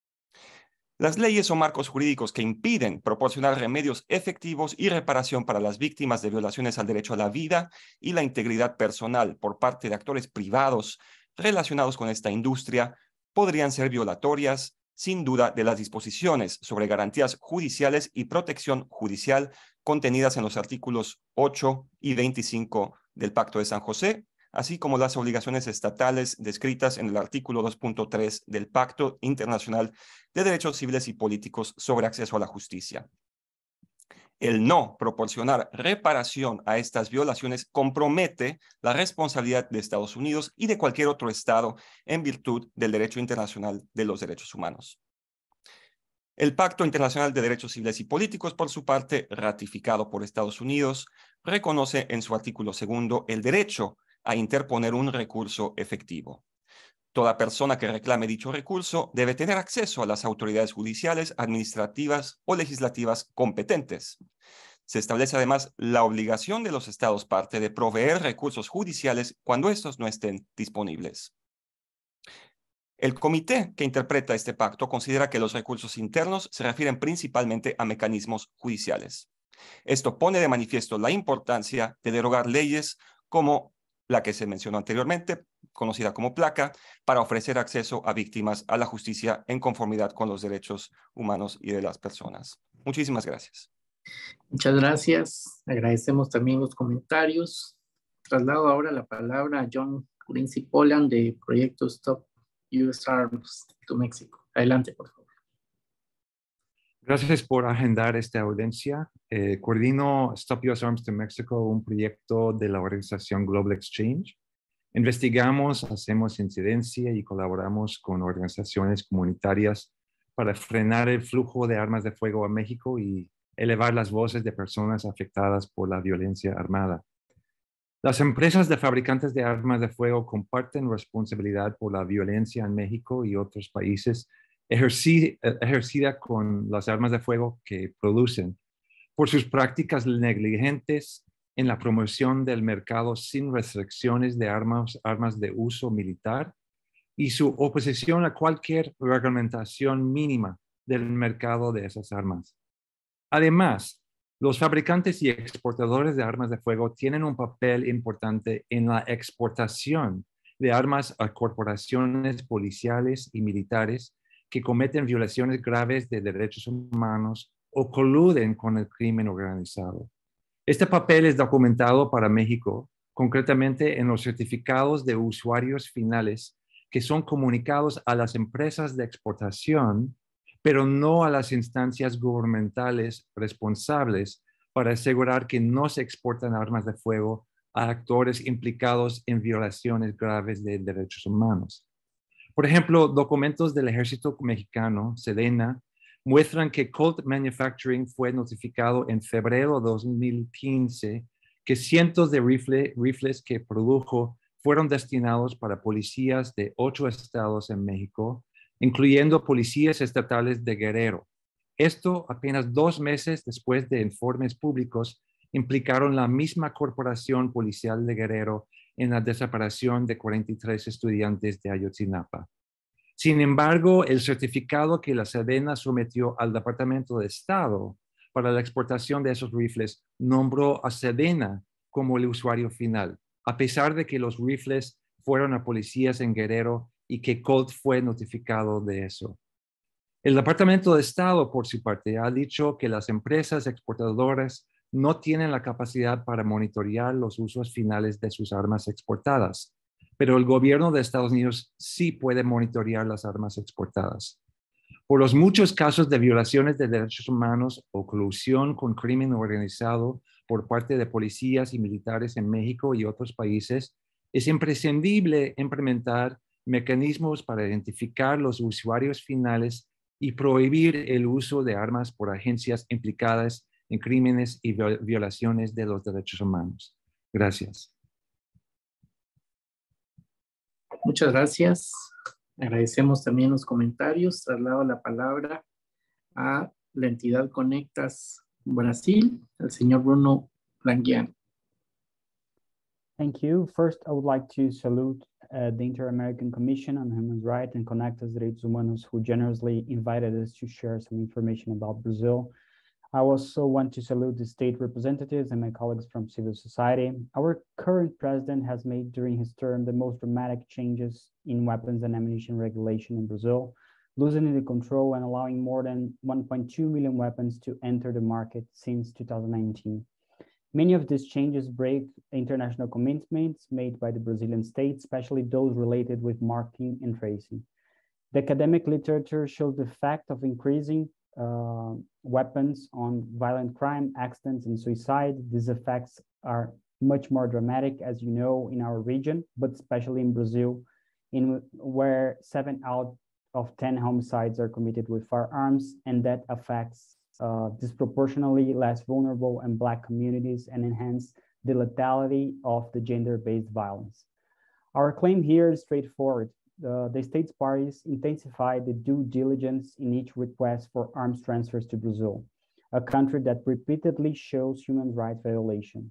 Las leyes o marcos jurídicos que impiden proporcionar remedios efectivos y reparación para las víctimas de violaciones al derecho a la vida y la integridad personal por parte de actores privados relacionados con esta industria podrían ser violatorias, sin duda, de las disposiciones sobre garantías judiciales y protección judicial contenidas en los artículos ocho y veinticinco del Pacto de San José, así como las obligaciones estatales descritas en el artículo dos punto tres del Pacto Internacional de Derechos Civiles y Políticos sobre Acceso a la Justicia. El no proporcionar reparación a estas violaciones compromete la responsabilidad de Estados Unidos y de cualquier otro Estado en virtud del derecho internacional de los derechos humanos. El Pacto Internacional de Derechos Civiles y Políticos, por su parte, ratificado por Estados Unidos, reconoce en su artículo segundo el derecho a interponer un recurso efectivo. Toda persona que reclame dicho recurso debe tener acceso a las autoridades judiciales, administrativas o legislativas competentes. Se establece además la obligación de los Estados parte de proveer recursos judiciales cuando estos no estén disponibles. El comité que interpreta este pacto considera que los recursos internos se refieren principalmente a mecanismos judiciales. Esto pone de manifiesto la importancia de derogar leyes como la que se mencionó anteriormente, conocida como PLACA, para ofrecer acceso a víctimas a la justicia en conformidad con los derechos humanos y de las personas. Muchísimas gracias. Muchas gracias. Agradecemos también los comentarios. Traslado ahora la palabra a John Quincy Poland de Proyecto Stop U S Arms to México. Adelante, por favor. Gracias por agendar esta audiencia. Eh, coordino Stop U S Arms to Mexico, un proyecto de la organización Global Exchange. Investigamos, hacemos incidencia y colaboramos con organizaciones comunitarias para frenar el flujo de armas de fuego a México y elevar las voces de personas afectadas por la violencia armada. Las empresas de fabricantes de armas de fuego comparten responsabilidad por la violencia en México y otros países ejercida con las armas de fuego que producen, por sus prácticas negligentes en la promoción del mercado sin restricciones de armas, armas de uso militar y su oposición a cualquier reglamentación mínima del mercado de esas armas. Además, los fabricantes y exportadores de armas de fuego tienen un papel importante en la exportación de armas a corporaciones policiales y militares que cometen violaciones graves de derechos humanos o coluden con el crimen organizado. Este papel es documentado para México, concretamente en los certificados de usuarios finales que son comunicados a las empresas de exportación, pero no a las instancias gubernamentales responsables para asegurar que no se exportan armas de fuego a actores implicados en violaciones graves de derechos humanos. Por ejemplo, documentos del Ejército Mexicano, SEDENA, muestran que Colt Manufacturing fue notificado en febrero de dos mil quince que cientos de rifle, rifles que produjo fueron destinados para policías de ocho estados en México, incluyendo policías estatales de Guerrero. Esto apenas dos meses después de informes públicos implicaron la misma corporación policial de Guerrero en la desaparición de cuarenta y tres estudiantes de Ayotzinapa. Sin embargo, el certificado que la SEDENA sometió al Departamento de Estado para la exportación de esos rifles nombró a SEDENA como el usuario final, a pesar de que los rifles fueron a policías en Guerrero y que Colt fue notificado de eso. El Departamento de Estado, por su parte, ha dicho que las empresas exportadoras no tienen la capacidad para monitorear los usos finales de sus armas exportadas, pero el gobierno de Estados Unidos sí puede monitorear las armas exportadas. Por los muchos casos de violaciones de derechos humanos o colusión con crimen organizado por parte de policías y militares en México y otros países, es imprescindible implementar mecanismos para identificar los usuarios finales y prohibir el uso de armas por agencias implicadas en crímenes y violaciones de los derechos humanos. Gracias. Muchas gracias. Agradecemos también los comentarios. Traslado la palabra a la entidad Conectas Brasil, el señor Bruno Languiano. Thank you. First, I would like to salute uh, the Inter-American Commission on Human Rights and Conectas Direitos Humanos, who generously invited us to share some information about Brazil. I also want to salute the state representatives and my colleagues from civil society. Our current president has made during his term the most dramatic changes in weapons and ammunition regulation in Brazil, loosening the control and allowing more than one point two million weapons to enter the market since two thousand nineteen. Many of these changes break international commitments made by the Brazilian state, especially those related with marking and tracing. The academic literature shows the fact of increasing uh, weapons on violent crime, accidents, and suicide. These effects are much more dramatic, as you know, in our region, but especially in Brazil, in where seven out of ten homicides are committed with firearms, and that affects uh, disproportionately less vulnerable and Black communities and enhance the lethality of the gender-based violence. Our claim here is straightforward. Uh, the state's parties intensify the due diligence in each request for arms transfers to Brazil, a country that repeatedly shows human rights violation.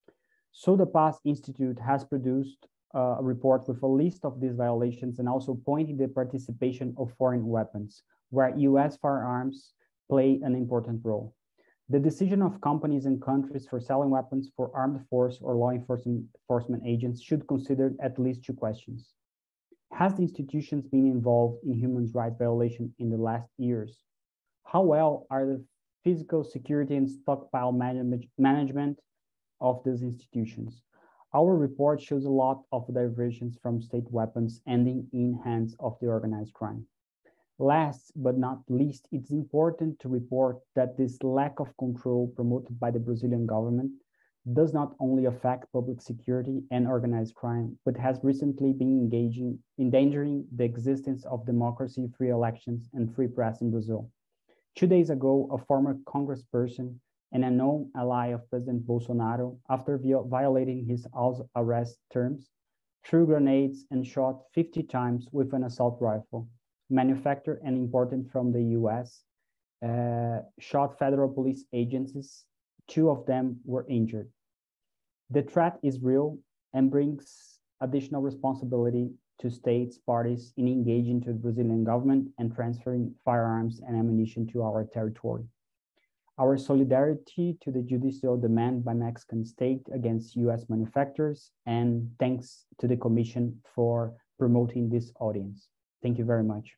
So the Paz Institute has produced uh, a report with a list of these violations and also pointing the participation of foreign weapons, where U S firearms play an important role. The decision of companies and countries for selling weapons for armed force or law enforcement, enforcement agents should consider at least two questions. Has the institutions been involved in human rights violation in the last years? How well are the physical security and stockpile manage management of these institutions? Our report shows a lot of diversions from state weapons ending in hands of the organized crime. Last but not least, it's important to report that this lack of control promoted by the Brazilian government does not only affect public security and organized crime, but has recently been engaging, endangering the existence of democracy, free elections, and free press in Brazil. Two days ago, a former congressperson and a known ally of President Bolsonaro, after violating his house arrest terms, threw grenades and shot fifty times with an assault rifle, manufactured and imported from the U S, uh, shot federal police agencies. Two of them were injured. The threat is real and brings additional responsibility to states, parties in engaging to the Brazilian government and transferring firearms and ammunition to our territory. Our solidarity to the judicial demand by Mexican state against U S manufacturers, and thanks to the Commission for promoting this audience. Thank you very much.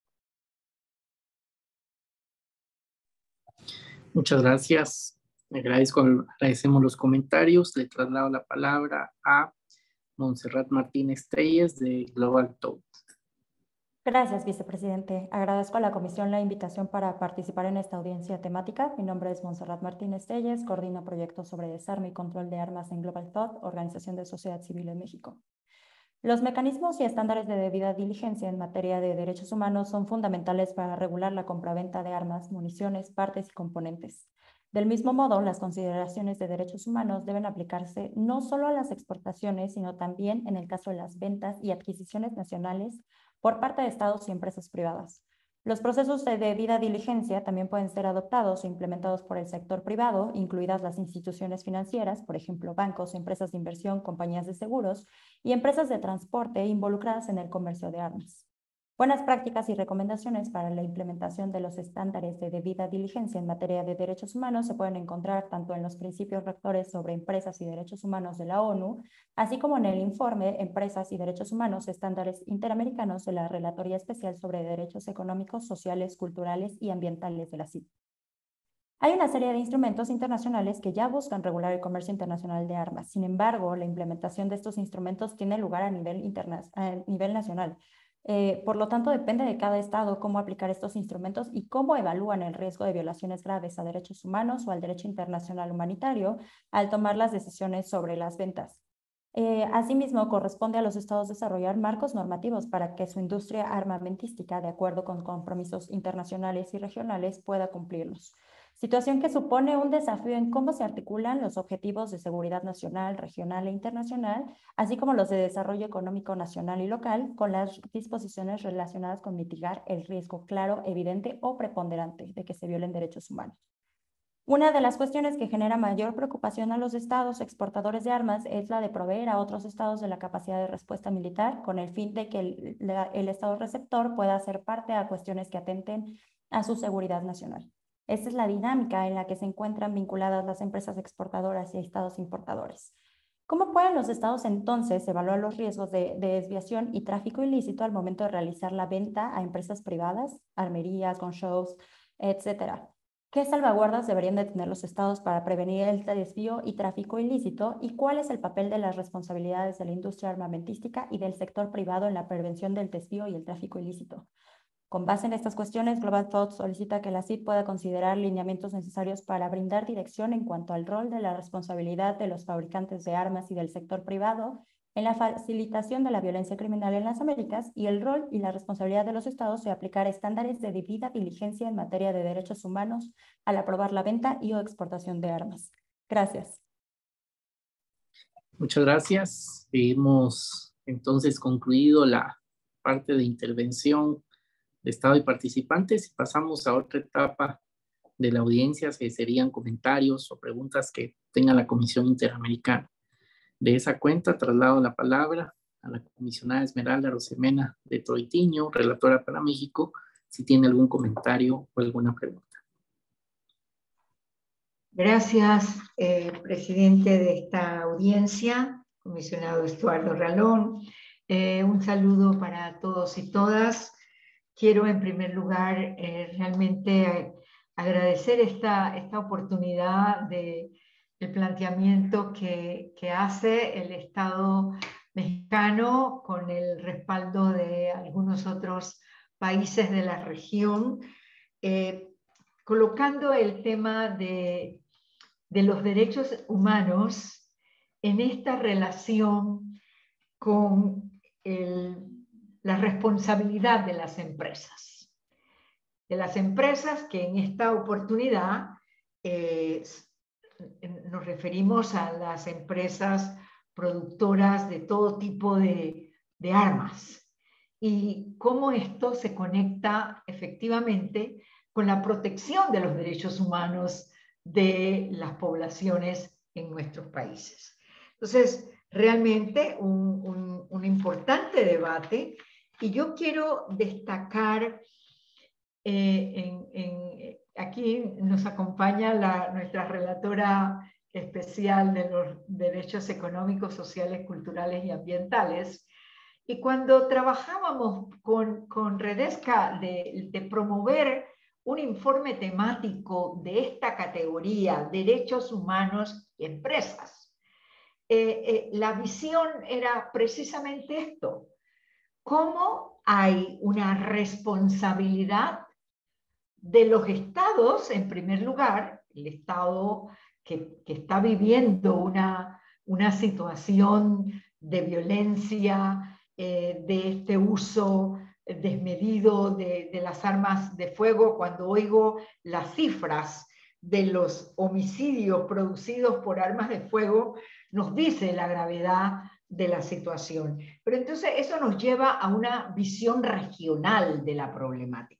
Muchas gracias. Agradezco, agradecemos los comentarios. Le traslado la palabra a Montserrat Martínez Telles de Global Thought. Gracias, vicepresidente. Agradezco a la comisión la invitación para participar en esta audiencia temática. Mi nombre es Montserrat Martínez Telles, coordino proyectos sobre desarme y control de armas en Global Thought, Organización de Sociedad Civil en México. Los mecanismos y estándares de debida diligencia en materia de derechos humanos son fundamentales para regular la compraventa de armas, municiones, partes y componentes. Del mismo modo, las consideraciones de derechos humanos deben aplicarse no solo a las exportaciones, sino también en el caso de las ventas y adquisiciones nacionales por parte de estados y empresas privadas. Los procesos de debida diligencia también pueden ser adoptados e implementados por el sector privado, incluidas las instituciones financieras, por ejemplo, bancos, empresas de inversión, compañías de seguros y empresas de transporte involucradas en el comercio de armas. Buenas prácticas y recomendaciones para la implementación de los estándares de debida diligencia en materia de derechos humanos se pueden encontrar tanto en los principios rectores sobre empresas y derechos humanos de la ONU, así como en el informe Empresas y Derechos Humanos, Estándares Interamericanos de la Relatoría Especial sobre Derechos Económicos, Sociales, Culturales y Ambientales de la C I T. Hay una serie de instrumentos internacionales que ya buscan regular el comercio internacional de armas. Sin embargo, la implementación de estos instrumentos tiene lugar a nivel, interna a nivel nacional. Eh, por lo tanto, depende de cada estado cómo aplicar estos instrumentos y cómo evalúan el riesgo de violaciones graves a derechos humanos o al derecho internacional humanitario al tomar las decisiones sobre las ventas. Eh, asimismo, corresponde a los estados desarrollar marcos normativos para que su industria armamentística, de acuerdo con compromisos internacionales y regionales, pueda cumplirlos. Situación que supone un desafío en cómo se articulan los objetivos de seguridad nacional, regional e internacional, así como los de desarrollo económico nacional y local, con las disposiciones relacionadas con mitigar el riesgo claro, evidente o preponderante de que se violen derechos humanos. Una de las cuestiones que genera mayor preocupación a los estados exportadores de armas es la de proveer a otros estados de la capacidad de respuesta militar con el fin de que el, la, el estado receptor pueda hacer parte a cuestiones que atenten a su seguridad nacional. Esta es la dinámica en la que se encuentran vinculadas las empresas exportadoras y estados importadores. ¿Cómo pueden los estados entonces evaluar los riesgos de, de desviación y tráfico ilícito al momento de realizar la venta a empresas privadas, armerías, gun shows, etcétera? ¿Qué salvaguardas deberían de tener los estados para prevenir el desvío y tráfico ilícito? ¿Y cuál es el papel de las responsabilidades de la industria armamentística y del sector privado en la prevención del desvío y el tráfico ilícito? Con base en estas cuestiones, Global Thought solicita que la C I T pueda considerar lineamientos necesarios para brindar dirección en cuanto al rol de la responsabilidad de los fabricantes de armas y del sector privado en la facilitación de la violencia criminal en las Américas y el rol y la responsabilidad de los estados de aplicar estándares de debida diligencia en materia de derechos humanos al aprobar la venta y o exportación de armas. Gracias. Muchas gracias. Hemos entonces concluido la parte de intervención de Estado y participantes y pasamos a otra etapa de la audiencia, que serían comentarios o preguntas que tenga la Comisión Interamericana. De esa cuenta, traslado la palabra a la comisionada Esmeralda Rosemena de Troitiño, relatora para México, si tiene algún comentario o alguna pregunta. Gracias, eh, presidente de esta audiencia, comisionado Estuardo Ralón. Eh, un saludo para todos y todas. Quiero en primer lugar eh, realmente agradecer esta, esta oportunidad de el planteamiento que, que hace el Estado mexicano con el respaldo de algunos otros países de la región, eh, colocando el tema de, de los derechos humanos en esta relación con el, la responsabilidad de las empresas. De las empresas que en esta oportunidad eh, nos referimos a las empresas productoras de todo tipo de, de armas y cómo esto se conecta efectivamente con la protección de los derechos humanos de las poblaciones en nuestros países. Entonces, realmente un, un, un importante debate y yo quiero destacar eh, en, en aquí nos acompaña la, nuestra relatora especial de los derechos económicos, sociales, culturales y ambientales. Y cuando trabajábamos con, con Redesca de, de promover un informe temático de esta categoría, derechos humanos y empresas, eh, eh, la visión era precisamente esto: cómo hay una responsabilidad de los estados, en primer lugar, el estado que, que está viviendo una, una situación de violencia, eh, de este uso desmedido de, de las armas de fuego. Cuando oigo las cifras de los homicidios producidos por armas de fuego, nos dice la gravedad de la situación. Pero entonces eso nos lleva a una visión regional de la problemática.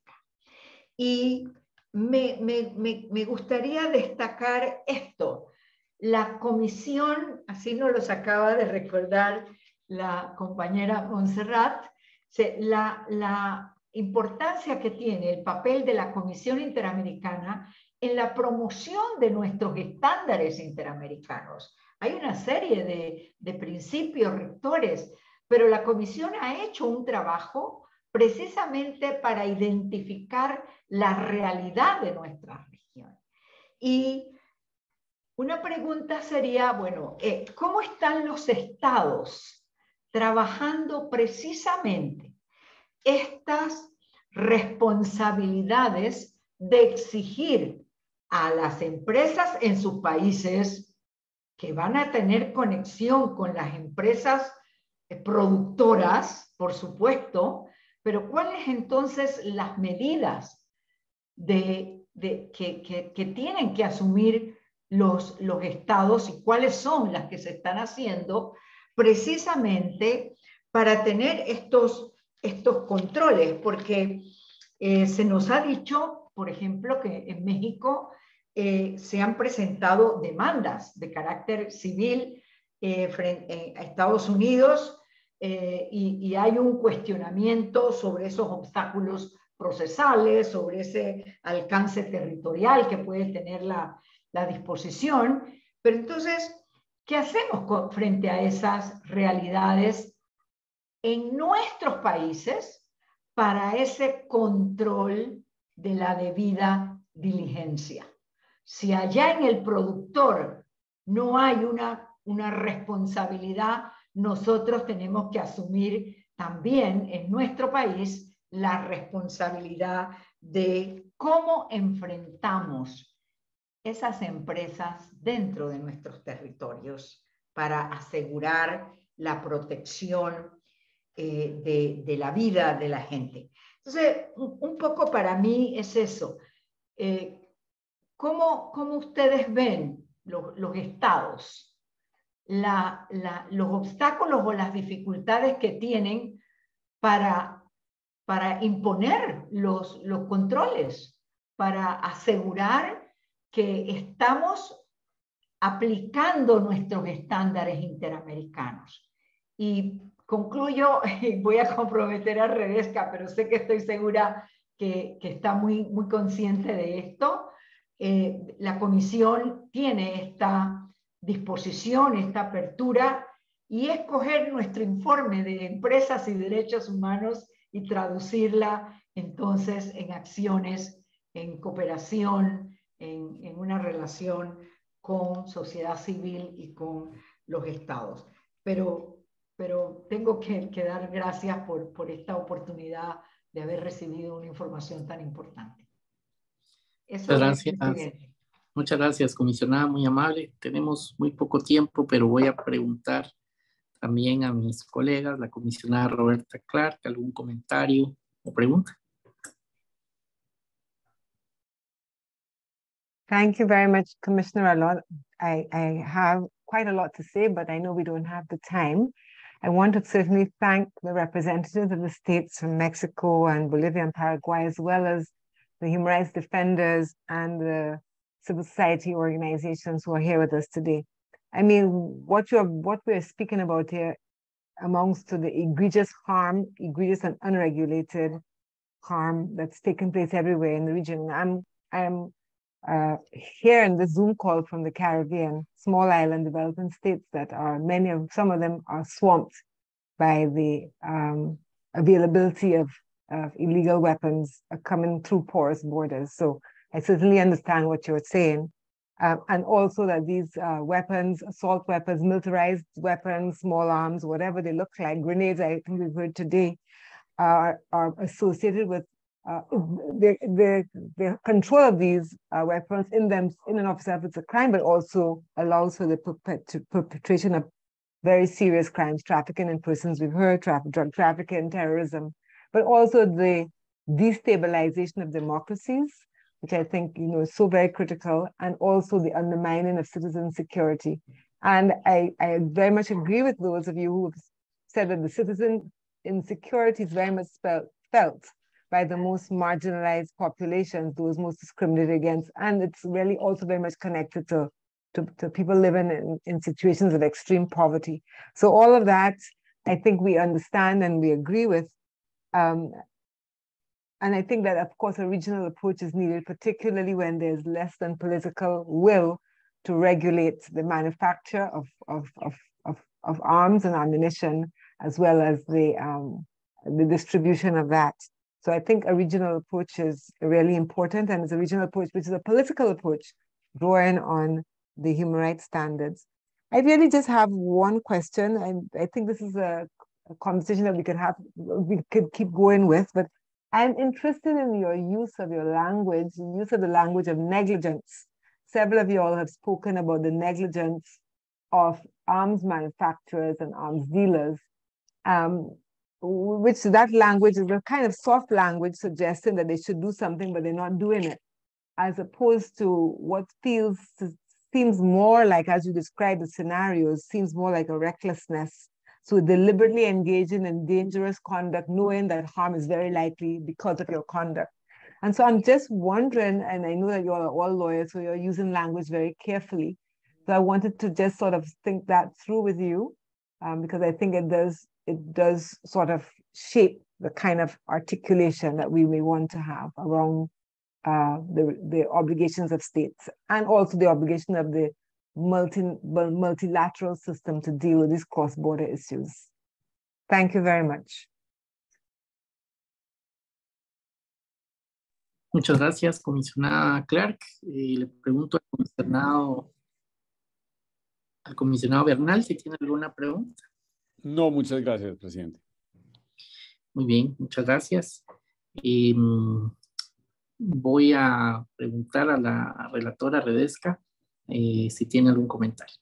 Y me, me, me, me gustaría destacar esto. La comisión, así nos los acaba de recordar la compañera Montserrat, la, la, importancia que tiene el papel de la Comisión Interamericana en la promoción de nuestros estándares interamericanos. Hay una serie de, de principios rectores, pero la Comisión ha hecho un trabajo precisamente para identificar la realidad de nuestra región. Y una pregunta sería, bueno, eh, ¿cómo están los estados trabajando precisamente estas responsabilidades de exigir a las empresas en sus países que van a tener conexión con las empresas productoras, por supuesto, pero cuáles entonces las medidas de, de, que, que, que tienen que asumir los, los estados y cuáles son las que se están haciendo precisamente para tener estos, estos controles, porque eh, se nos ha dicho, por ejemplo, que en México eh, se han presentado demandas de carácter civil eh, frente a Estados Unidos eh, y, y hay un cuestionamiento sobre esos obstáculos procesales, sobre ese alcance territorial que puede tener la, la disposición. Pero entonces, ¿qué hacemos con, frente a esas realidades en nuestros países para ese control de la debida diligencia? Si allá en el productor no hay una, una responsabilidad, nosotros tenemos que asumir también en nuestro país la responsabilidad de cómo enfrentamos esas empresas dentro de nuestros territorios para asegurar la protección eh, de, de la vida de la gente. Entonces, un, un poco para mí es eso. Eh, ¿cómo, ¿Cómo ustedes ven los, los estados? La, la, los obstáculos o las dificultades que tienen para, para imponer los, los controles, para asegurar que estamos aplicando nuestros estándares interamericanos. Y concluyo, y voy a comprometer a Rebeca, pero sé que estoy segura que, que está muy, muy consciente de esto. Eh, la Comisión tiene esta disposición, esta apertura, y escoger nuestro informe de empresas y derechos humanos y traducirla entonces en acciones, en cooperación, en, en una relación con sociedad civil y con los estados. Pero, pero tengo que, que dar gracias por, por esta oportunidad de haber recibido una información tan importante. Eso Muchas es, gracias. Muchas gracias, comisionada, muy amable. Tenemos muy poco tiempo, pero voy a preguntar también a mis colegas, la comisionada Roberta Clark, algún comentario o pregunta. Thank you very much, Commissioner Alon. I, I have quite a lot to say, but I know we don't have the time. I want to certainly thank the representatives of the states from Mexico and Bolivia and Paraguay, as well as the human rights defenders and the civil society organizations who are here with us today. I mean, what you're what we're speaking about here amounts to the egregious harm, egregious and unregulated harm that's taking place everywhere in the region. I'm I'm uh, here in the Zoom call from the Caribbean, small island developing states that are many of some of them are swamped by the um, availability of, of illegal weapons coming through porous borders. So I certainly understand what you're saying. Uh, and also that these uh, weapons, assault weapons, militarized weapons, small arms, whatever they look like, grenades, I think we've heard today, are, are associated with uh, the, the, the control of these uh, weapons in them, in and of itself, it's a crime, but also allows for the perpetration of very serious crimes, trafficking in persons, we've heard, tra drug trafficking, terrorism, but also the destabilization of democracies, which I think, you know, is so very critical, and also the undermining of citizen security. And I, I very much agree with those of you who have said that the citizen insecurity is very much felt, felt by the most marginalized populations, those most discriminated against. And it's really also very much connected to, to, to people living in, in situations of extreme poverty. So all of that, I think we understand and we agree with. Um, And I think that, of course, a regional approach is needed, particularly when there's less than political will to regulate the manufacture of, of, of, of, of arms and ammunition, as well as the, um, the distribution of that. So I think a regional approach is really important, and it's a regional approach, which is a political approach, drawing on the human rights standards. I really just have one question, and I think this is a, a conversation that we could have, we could keep going with, but I'm interested in your use of your language, the use of the language of negligence. Several of you all have spoken about the negligence of arms manufacturers and arms dealers, um, which that language is a kind of soft language suggesting that they should do something, but they're not doing it, as opposed to what feels, seems more like, as you describe the scenarios, seems more like a recklessness. So deliberately engaging in dangerous conduct, knowing that harm is very likely because of your conduct. And so I'm just wondering, and I know that you all are all lawyers, so you're using language very carefully. So I wanted to just sort of think that through with you, um, because I think it does, it does sort of shape the kind of articulation that we may want to have around uh, the, the obligations of states, and also the obligation of the multi, multilateral system to deal with these cross-border issues. Thank you very much. Muchas gracias, comisionada Clark. Eh, le pregunto al comisionado, al comisionado Bernal si tiene alguna pregunta. No, muchas gracias, presidente. Muy bien, muchas gracias. Eh, voy a preguntar a la relatora Redesca eh, si tiene algún comentario.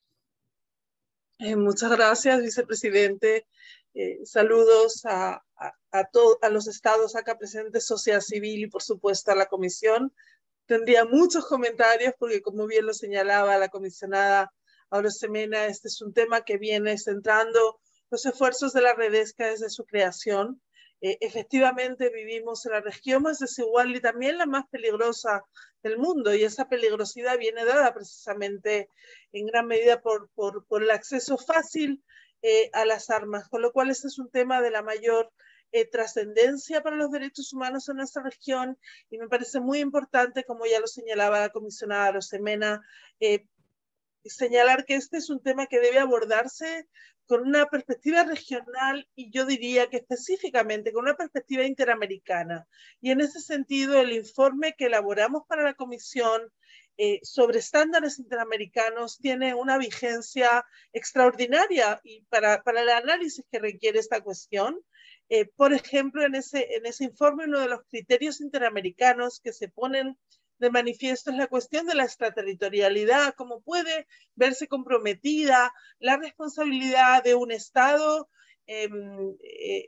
Eh, muchas gracias, vicepresidente. Eh, saludos a, a, a, a los estados acá presentes, sociedad civil y por supuesto a la comisión. Tendría muchos comentarios porque, como bien lo señalaba la comisionada Arosemena, este es un tema que viene centrando los esfuerzos de la Redesca desde su creación. Eh, efectivamente vivimos en la región más desigual y también la más peligrosa del mundo, y esa peligrosidad viene dada precisamente en gran medida por, por, por el acceso fácil eh, a las armas, con lo cual este es un tema de la mayor eh, trascendencia para los derechos humanos en nuestra región, y me parece muy importante, como ya lo señalaba la comisionada Arosemena, eh, señalar que este es un tema que debe abordarse con una perspectiva regional y yo diría que específicamente con una perspectiva interamericana. Y en ese sentido, el informe que elaboramos para la Comisión eh, sobre estándares interamericanos tiene una vigencia extraordinaria y para, para el análisis que requiere esta cuestión. Eh, por ejemplo, en ese, en ese informe, uno de los criterios interamericanos que se ponen de manifiesto es la cuestión de la extraterritorialidad, cómo puede verse comprometida la responsabilidad de un Estado eh, eh,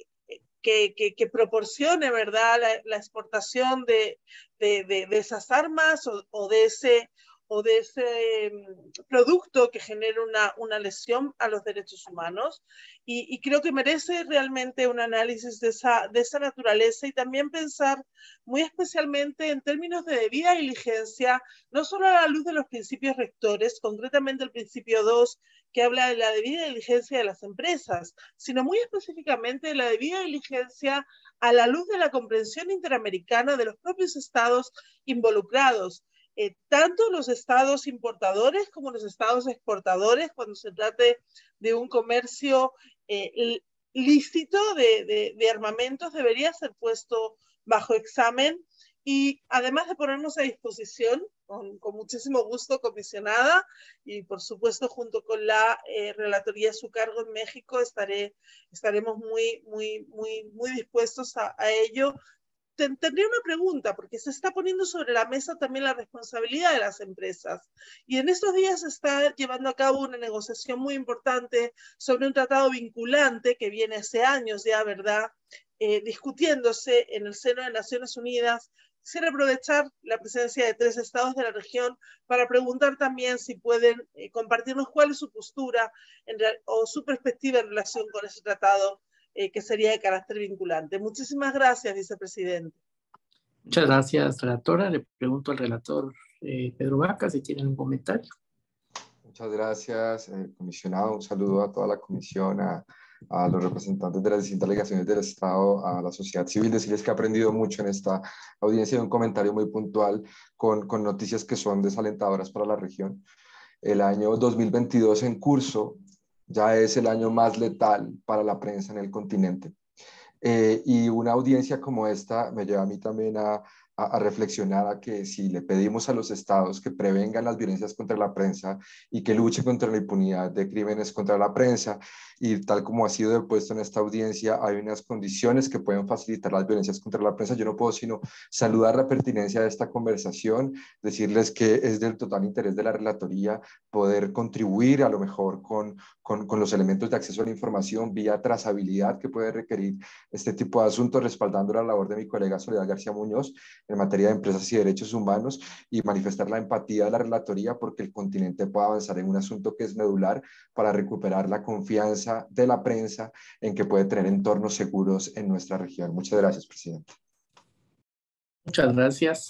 que, que, que proporcione, ¿verdad?, la, la exportación de, de, de, de esas armas o, o de ese, o de ese producto que genera una, una lesión a los derechos humanos. Y, y creo que merece realmente un análisis de esa, de esa naturaleza y también pensar muy especialmente en términos de debida diligencia, no solo a la luz de los principios rectores, concretamente el principio dos, que habla de la debida diligencia de las empresas, sino muy específicamente de la debida diligencia a la luz de la comprensión interamericana de los propios estados involucrados. Eh, tanto los estados importadores como los estados exportadores, cuando se trate de un comercio eh, lícito de, de, de armamentos, debería ser puesto bajo examen. Y además de ponernos a disposición, con, con muchísimo gusto, comisionada, y por supuesto junto con la eh, relatoría a su cargo en México, estaré, estaremos muy, muy, muy, muy dispuestos a, a ello. Tendría una pregunta, porque se está poniendo sobre la mesa también la responsabilidad de las empresas. Y en estos días se está llevando a cabo una negociación muy importante sobre un tratado vinculante que viene hace años ya, ¿verdad?, eh, discutiéndose en el seno de Naciones Unidas. Quisiera aprovechar la presencia de tres estados de la región para preguntar también si pueden eh, compartirnos cuál es su postura en o su perspectiva en relación con ese tratado Eh, que sería de carácter vinculante. Muchísimas gracias, vicepresidente. Muchas gracias, relatora. Le pregunto al relator eh, Pedro Vaca si tiene un comentario. Muchas gracias, eh, comisionado. Un saludo a toda la comisión, a, a los representantes de las distintas delegaciones del Estado, a la sociedad civil, decirles que he aprendido mucho en esta audiencia y un comentario muy puntual con, con noticias que son desalentadoras para la región. El año dos mil veintidós en curso ya es el año más letal para la prensa en el continente. Eh, y una audiencia como esta me lleva a mí también a, a, a reflexionar a que si le pedimos a los estados que prevengan las violencias contra la prensa y que luchen contra la impunidad de crímenes contra la prensa, y tal como ha sido depuesto en esta audiencia, hay unas condiciones que pueden facilitar las violencias contra la prensa. Yo no puedo sino saludar la pertinencia de esta conversación, decirles que es del total interés de la relatoría poder contribuir a lo mejor con, con, con los elementos de acceso a la información vía trazabilidad que puede requerir este tipo de asuntos, respaldando la labor de mi colega Soledad García Muñoz en materia de empresas y derechos humanos, y manifestar la empatía de la relatoría porque el continente pueda avanzar en un asunto que es medular para recuperar la confianza de la prensa en que puede tener entornos seguros en nuestra región. Muchas gracias, presidente. Muchas gracias.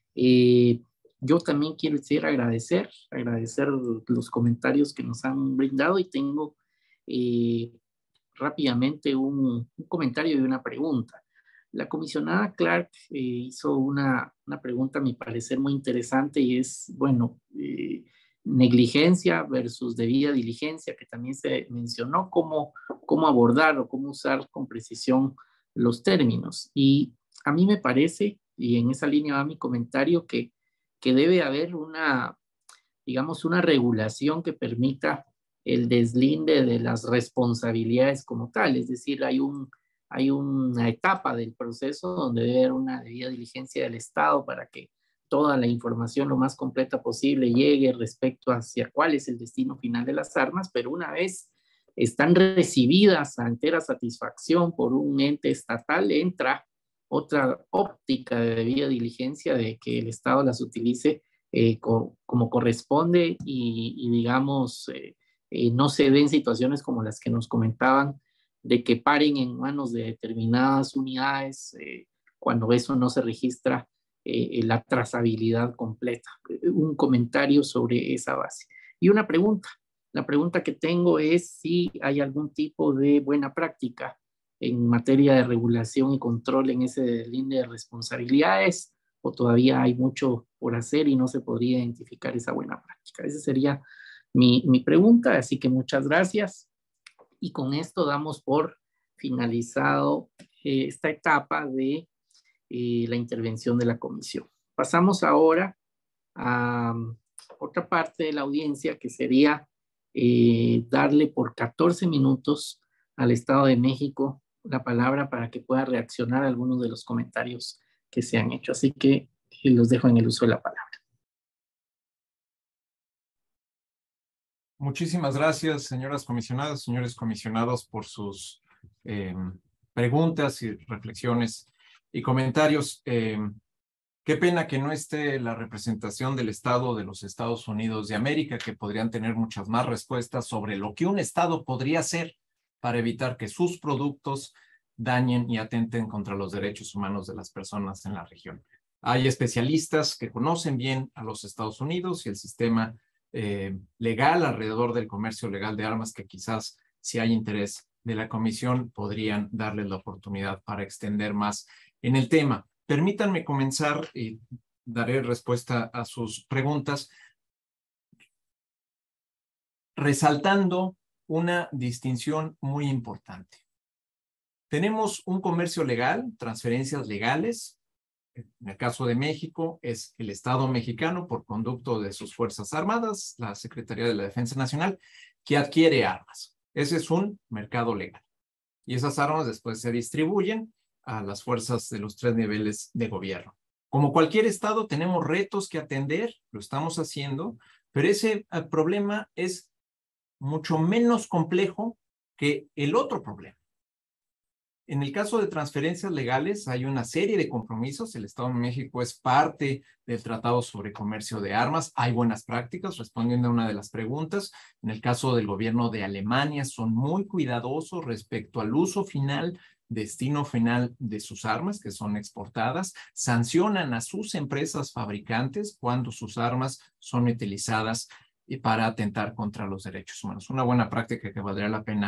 Eh, yo también quiero decir agradecer, agradecer los comentarios que nos han brindado, y tengo eh, rápidamente un, un comentario y una pregunta. La comisionada Clark eh, hizo una, una pregunta, a mi parecer, muy interesante, y es, bueno, eh, negligencia versus debida diligencia, que también se mencionó, cómo, cómo abordar o cómo usar con precisión los términos. Y a mí me parece, y en esa línea va mi comentario, que, que debe haber una, digamos, una regulación que permita el deslinde de las responsabilidades como tal. Es decir, hay, un, hay una etapa del proceso donde debe haber una debida diligencia del Estado para que toda la información lo más completa posible llegue respecto hacia cuál es el destino final de las armas, pero una vez están recibidas a entera satisfacción por un ente estatal, entra otra óptica de debida diligencia de que el Estado las utilice eh, co como corresponde y, y digamos, eh, eh, no se den situaciones como las que nos comentaban, de que paren en manos de determinadas unidades eh, cuando eso no se registra Eh, la trazabilidad completa. Un comentario sobre esa base. Y una pregunta. La pregunta que tengo es si hay algún tipo de buena práctica en materia de regulación y control en ese línea de responsabilidades, o todavía hay mucho por hacer y no se podría identificar esa buena práctica. Esa sería mi, mi pregunta, así que muchas gracias. Y con esto damos por finalizado eh, esta etapa de Eh, la intervención de la comisión. Pasamos ahora a um, otra parte de la audiencia, que sería eh, darle por catorce minutos al Estado de México la palabra para que pueda reaccionar a algunos de los comentarios que se han hecho. Así que eh, los dejo en el uso de la palabra. Muchísimas gracias, señoras comisionadas, señores comisionados, por sus eh, preguntas y reflexiones y comentarios. Eh, qué pena que no esté la representación del Estado de los Estados Unidos de América, que podrían tener muchas más respuestas sobre lo que un Estado podría hacer para evitar que sus productos dañen y atenten contra los derechos humanos de las personas en la región. Hay especialistas que conocen bien a los Estados Unidos y el sistema eh, legal alrededor del comercio legal de armas, que quizás, si hay interés de la comisión, podrían darles la oportunidad para extender más en el tema. Permítanme comenzar y daré respuesta a sus preguntas resaltando una distinción muy importante. Tenemos un comercio legal, transferencias legales. En el caso de México es el Estado mexicano, por conducto de sus Fuerzas Armadas, la Secretaría de la Defensa Nacional, que adquiere armas. Ese es un mercado legal. Y esas armas después se distribuyen a las fuerzas de los tres niveles de gobierno. Como cualquier Estado, tenemos retos que atender, lo estamos haciendo, pero ese problema es mucho menos complejo que el otro problema. En el caso de transferencias legales hay una serie de compromisos. El Estado de México es parte del Tratado sobre Comercio de Armas. Hay buenas prácticas, respondiendo a una de las preguntas. En el caso del gobierno de Alemania son muy cuidadosos respecto al uso final, destino final de sus armas que son exportadas. Sancionan a sus empresas fabricantes cuando sus armas son utilizadas para atentar contra los derechos humanos. Una buena práctica que valdría la pena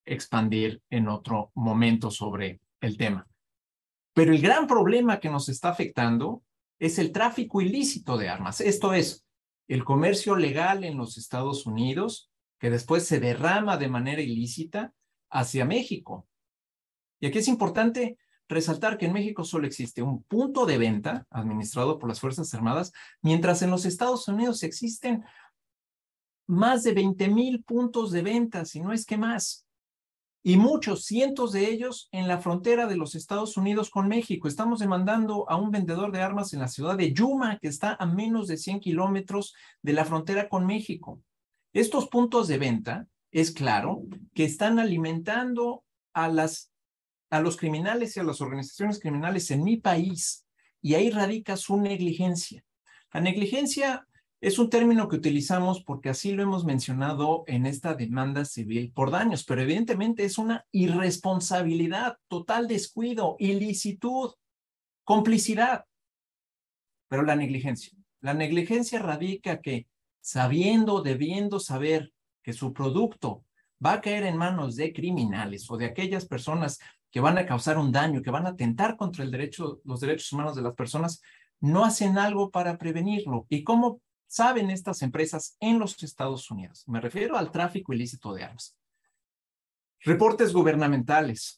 expandir en otro momento sobre el tema. Pero el gran problema que nos está afectando es el tráfico ilícito de armas. Esto es, el comercio legal en los Estados Unidos, que después se derrama de manera ilícita hacia México. Y aquí es importante resaltar que en México solo existe un punto de venta administrado por las Fuerzas Armadas, mientras en los Estados Unidos existen más de veinte mil puntos de venta, si no es que más. Y muchos, cientos de ellos en la frontera de los Estados Unidos con México. Estamos demandando a un vendedor de armas en la ciudad de Yuma, que está a menos de cien kilómetros de la frontera con México. Estos puntos de venta, es claro, que están alimentando a, las, a los criminales y a las organizaciones criminales en mi país. Y ahí radica su negligencia. La negligencia es un término que utilizamos porque así lo hemos mencionado en esta demanda civil por daños, pero evidentemente es una irresponsabilidad, total descuido, ilicitud, complicidad. Pero la negligencia. La negligencia radica que sabiendo, debiendo saber que su producto va a caer en manos de criminales o de aquellas personas que van a causar un daño, que van a atentar contra el derecho, los derechos humanos de las personas, no hacen algo para prevenirlo. ¿Y cómo saben estas empresas en los Estados Unidos? Me refiero al tráfico ilícito de armas. Reportes gubernamentales,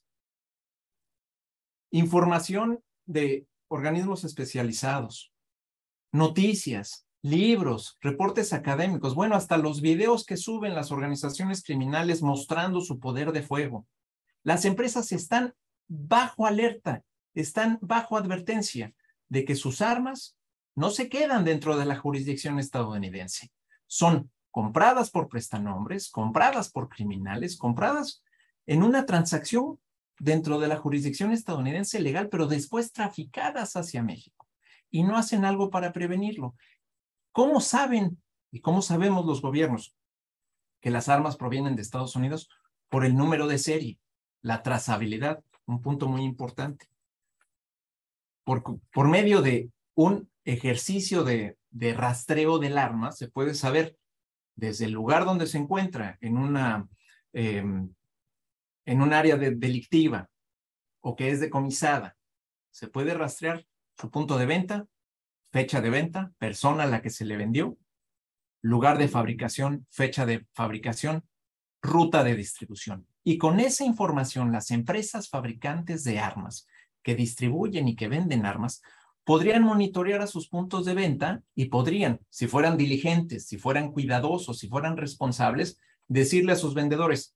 información de organismos especializados, noticias, libros, reportes académicos, bueno, hasta los videos que suben las organizaciones criminales mostrando su poder de fuego. Las empresas están bajo alerta, están bajo advertencia de que sus armas no se quedan dentro de la jurisdicción estadounidense. Son compradas por prestanombres, compradas por criminales, compradas en una transacción dentro de la jurisdicción estadounidense legal, pero después traficadas hacia México. Y no hacen algo para prevenirlo. ¿Cómo saben y cómo sabemos los gobiernos que las armas provienen de Estados Unidos? Por el número de serie, la trazabilidad, un punto muy importante. Por, por medio de un ejercicio de, de rastreo del arma, se puede saber desde el lugar donde se encuentra en una, eh, en un área de, delictiva o que es decomisada, se puede rastrear su punto de venta, fecha de venta, persona a la que se le vendió, lugar de fabricación, fecha de fabricación, ruta de distribución. Y con esa información, las empresas fabricantes de armas que distribuyen y que venden armas podrían monitorear a sus puntos de venta y podrían, si fueran diligentes, si fueran cuidadosos, si fueran responsables, decirle a sus vendedores: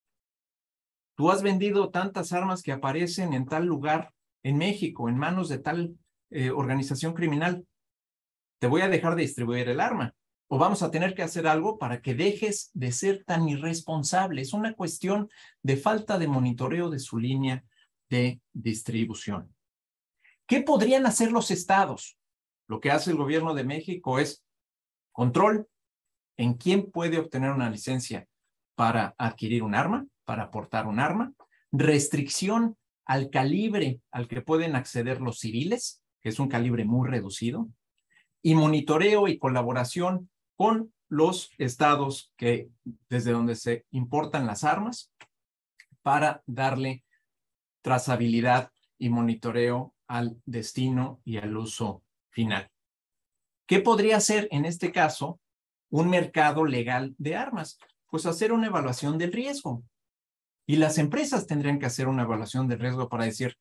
tú has vendido tantas armas que aparecen en tal lugar en México, en manos de tal eh, organización criminal. Te voy a dejar de distribuir el arma. O vamos a tener que hacer algo para que dejes de ser tan irresponsable. Es una cuestión de falta de monitoreo de su línea de distribución. ¿Qué podrían hacer los estados? Lo que hace el gobierno de México es control en quién puede obtener una licencia para adquirir un arma, para portar un arma, restricción al calibre al que pueden acceder los civiles, que es un calibre muy reducido, y monitoreo y colaboración con los estados que, desde donde se importan las armas, para darle trazabilidad y monitoreo al destino y al uso final. ¿Qué podría hacer en este caso un mercado legal de armas? Pues hacer una evaluación del riesgo. Y las empresas tendrían que hacer una evaluación del riesgo para decir,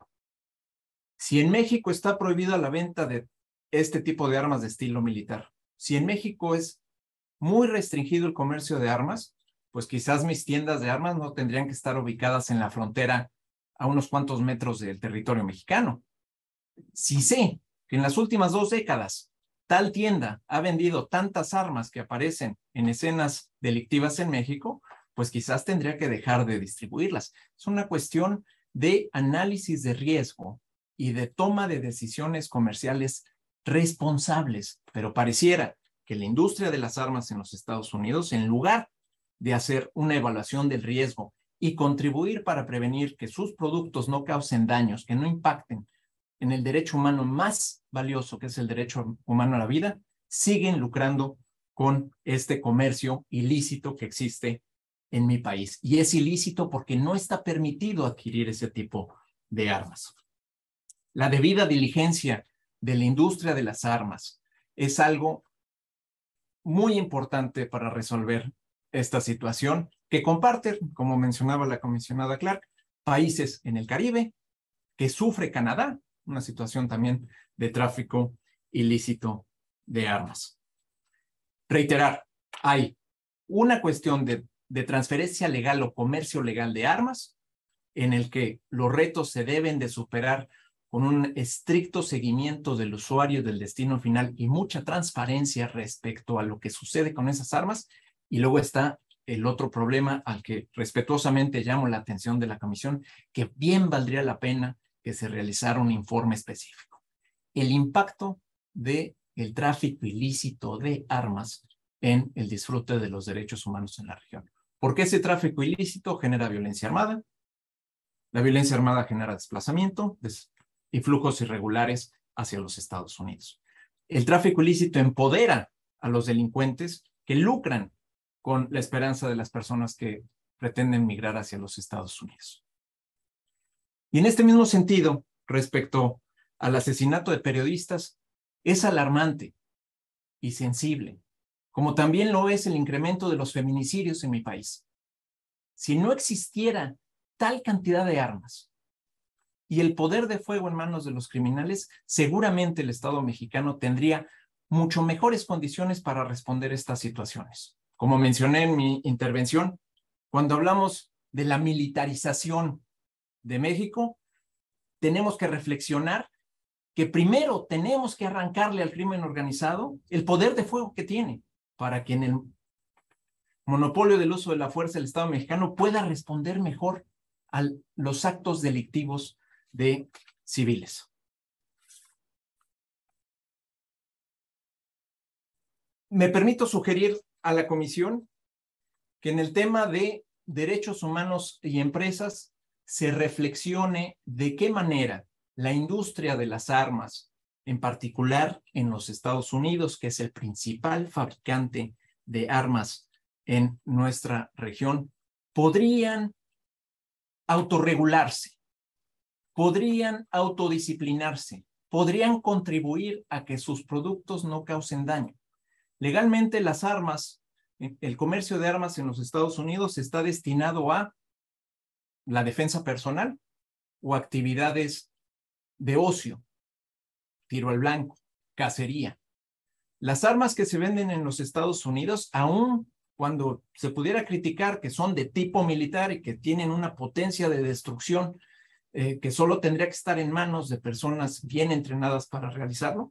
si en México está prohibida la venta de este tipo de armas de estilo militar, si en México es muy restringido el comercio de armas, pues quizás mis tiendas de armas no tendrían que estar ubicadas en la frontera a unos cuantos metros del territorio mexicano. Si sé que en las últimas dos décadas tal tienda ha vendido tantas armas que aparecen en escenas delictivas en México, pues quizás tendría que dejar de distribuirlas. Es una cuestión de análisis de riesgo y de toma de decisiones comerciales responsables, pero pareciera que la industria de las armas en los Estados Unidos, en lugar de hacer una evaluación del riesgo y contribuir para prevenir que sus productos no causen daños, que no impacten en el derecho humano más valioso, que es el derecho humano a la vida, siguen lucrando con este comercio ilícito que existe en mi país. Y es ilícito porque no está permitido adquirir ese tipo de armas. La debida diligencia de la industria de las armas es algo muy importante para resolver esta situación que comparten, como mencionaba la comisionada Clark, países en el Caribe, que sufre Canadá, una situación también de tráfico ilícito de armas. Reiterar, hay una cuestión de, de transferencia legal o comercio legal de armas en el que los retos se deben de superar con un estricto seguimiento del usuario del destino final y mucha transparencia respecto a lo que sucede con esas armas. Y luego está el otro problema al que respetuosamente llamo la atención de la Comisión, que bien valdría la pena que se realizara un informe específico. El impacto del tráfico ilícito de armas en el disfrute de los derechos humanos en la región. Porque ese tráfico ilícito genera violencia armada, la violencia armada genera desplazamiento des y flujos irregulares hacia los Estados Unidos. El tráfico ilícito empodera a los delincuentes que lucran con la esperanza de las personas que pretenden migrar hacia los Estados Unidos. Y en este mismo sentido, respecto al asesinato de periodistas, es alarmante y sensible, como también lo es el incremento de los feminicidios en mi país. Si no existiera tal cantidad de armas y el poder de fuego en manos de los criminales, seguramente el Estado mexicano tendría mucho mejores condiciones para responder a estas situaciones. Como mencioné en mi intervención, cuando hablamos de la militarización de México, tenemos que reflexionar que primero tenemos que arrancarle al crimen organizado el poder de fuego que tiene, para que en el monopolio del uso de la fuerza el Estado mexicano pueda responder mejor a los actos delictivos de civiles. Me permito sugerir a la Comisión que en el tema de derechos humanos y empresas se reflexione de qué manera la industria de las armas, en particular en los Estados Unidos, que es el principal fabricante de armas en nuestra región, podrían autorregularse, podrían autodisciplinarse, podrían contribuir a que sus productos no causen daño. Legalmente las armas, el comercio de armas en los Estados Unidos está destinado a la defensa personal o actividades de ocio, tiro al blanco, cacería. Las armas que se venden en los Estados Unidos, aun cuando se pudiera criticar que son de tipo militar y que tienen una potencia de destrucción eh, que solo tendría que estar en manos de personas bien entrenadas para realizarlo,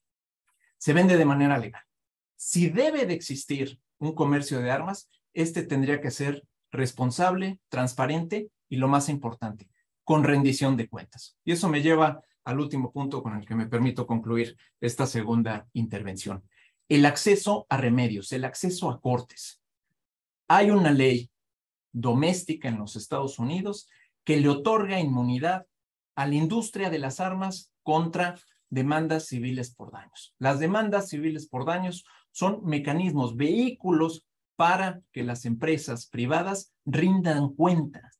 se vende de manera legal. Si debe de existir un comercio de armas, este tendría que ser responsable, transparente y lo más importante, con rendición de cuentas. Y eso me lleva al último punto con el que me permito concluir esta segunda intervención. El acceso a remedios, el acceso a cortes. Hay una ley doméstica en los Estados Unidos que le otorga inmunidad a la industria de las armas contra demandas civiles por daños. Las demandas civiles por daños son mecanismos, vehículos para que las empresas privadas rindan cuentas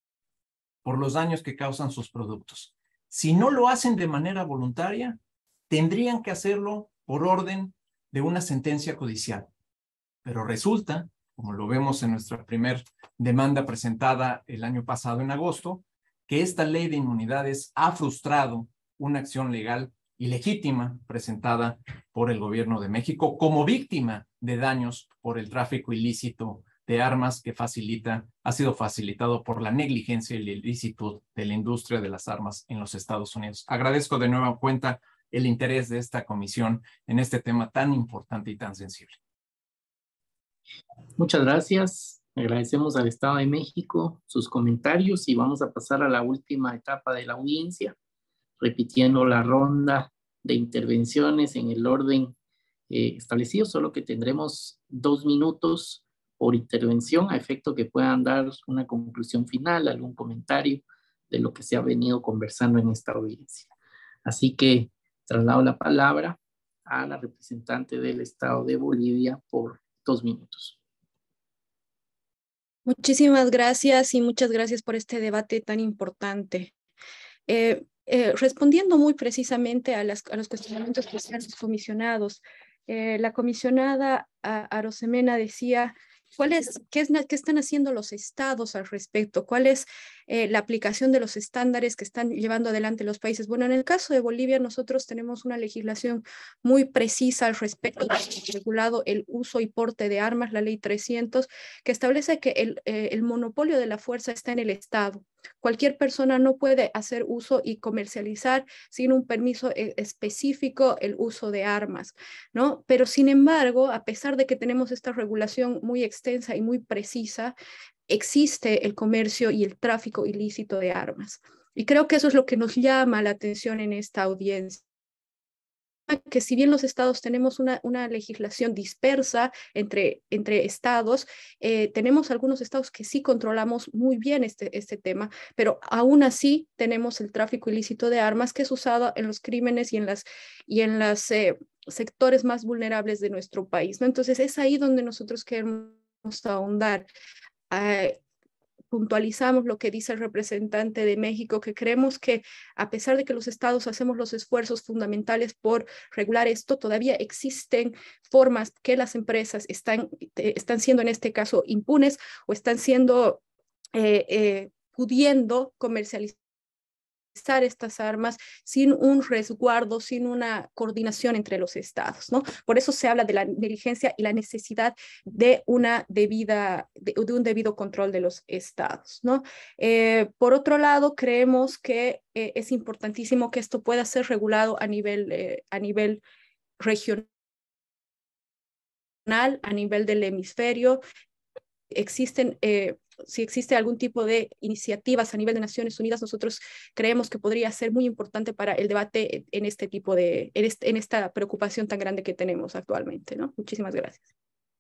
por los daños que causan sus productos. Si no lo hacen de manera voluntaria, tendrían que hacerlo por orden de una sentencia judicial. Pero resulta, como lo vemos en nuestra primer demanda presentada el año pasado en agosto, que esta ley de inmunidades ha frustrado una acción legal ilegítima presentada por el gobierno de México como víctima de daños por el tráfico ilícito de armas que facilita, ha sido facilitado por la negligencia y la ilicitud de la industria de las armas en los Estados Unidos. Agradezco de nueva cuenta el interés de esta comisión en este tema tan importante y tan sensible. Muchas gracias. Agradecemos al Estado de México sus comentarios y vamos a pasar a la última etapa de la audiencia, repitiendo la ronda de intervenciones en el orden eh, establecido, solo que tendremos dos minutos por intervención a efecto que puedan dar una conclusión final, algún comentario de lo que se ha venido conversando en esta audiencia. Así que traslado la palabra a la representante del Estado de Bolivia por dos minutos. Muchísimas gracias y muchas gracias por este debate tan importante. Eh, eh, respondiendo muy precisamente a, las, a los cuestionamientos que hacían los comisionados, eh, la comisionada Arosemena decía, ¿cuál es, qué, es, ¿qué están haciendo los estados al respecto? ¿Cuál es eh, la aplicación de los estándares que están llevando adelante los países? Bueno, en el caso de Bolivia, nosotros tenemos una legislación muy precisa al respecto, regulado el uso y porte de armas, la ley trescientos, que establece que el, eh, el monopolio de la fuerza está en el Estado. Cualquier persona no puede hacer uso y comercializar sin un permiso específico el uso de armas, ¿no? Pero sin embargo, a pesar de que tenemos esta regulación muy extensa y muy precisa, existe el comercio y el tráfico ilícito de armas. Y creo que eso es lo que nos llama la atención en esta audiencia, que si bien los estados tenemos una, una legislación dispersa entre, entre estados, eh, tenemos algunos estados que sí controlamos muy bien este, este tema, pero aún así tenemos el tráfico ilícito de armas que es usado en los crímenes y en las, y en las eh, sectores más vulnerables de nuestro país, ¿no? Entonces es ahí donde nosotros queremos ahondar. Eh, puntualizamos lo que dice el representante de México, que creemos que a pesar de que los estados hacemos los esfuerzos fundamentales por regular esto, todavía existen formas que las empresas están, eh, están siendo en este caso impunes o están siendo eh, eh, pudiendo comercializar estas armas sin un resguardo, sin una coordinación entre los estados, ¿no? Por eso se habla de la negligencia y la necesidad de, una debida, de, de un debido control de los estados, ¿no? Eh, por otro lado, creemos que eh, es importantísimo que esto pueda ser regulado a nivel, eh, a nivel regional, a nivel del hemisferio. Existen... Eh, si existe algún tipo de iniciativas a nivel de Naciones Unidas, nosotros creemos que podría ser muy importante para el debate en este tipo de, en, este, en esta preocupación tan grande que tenemos actualmente, ¿no? Muchísimas gracias.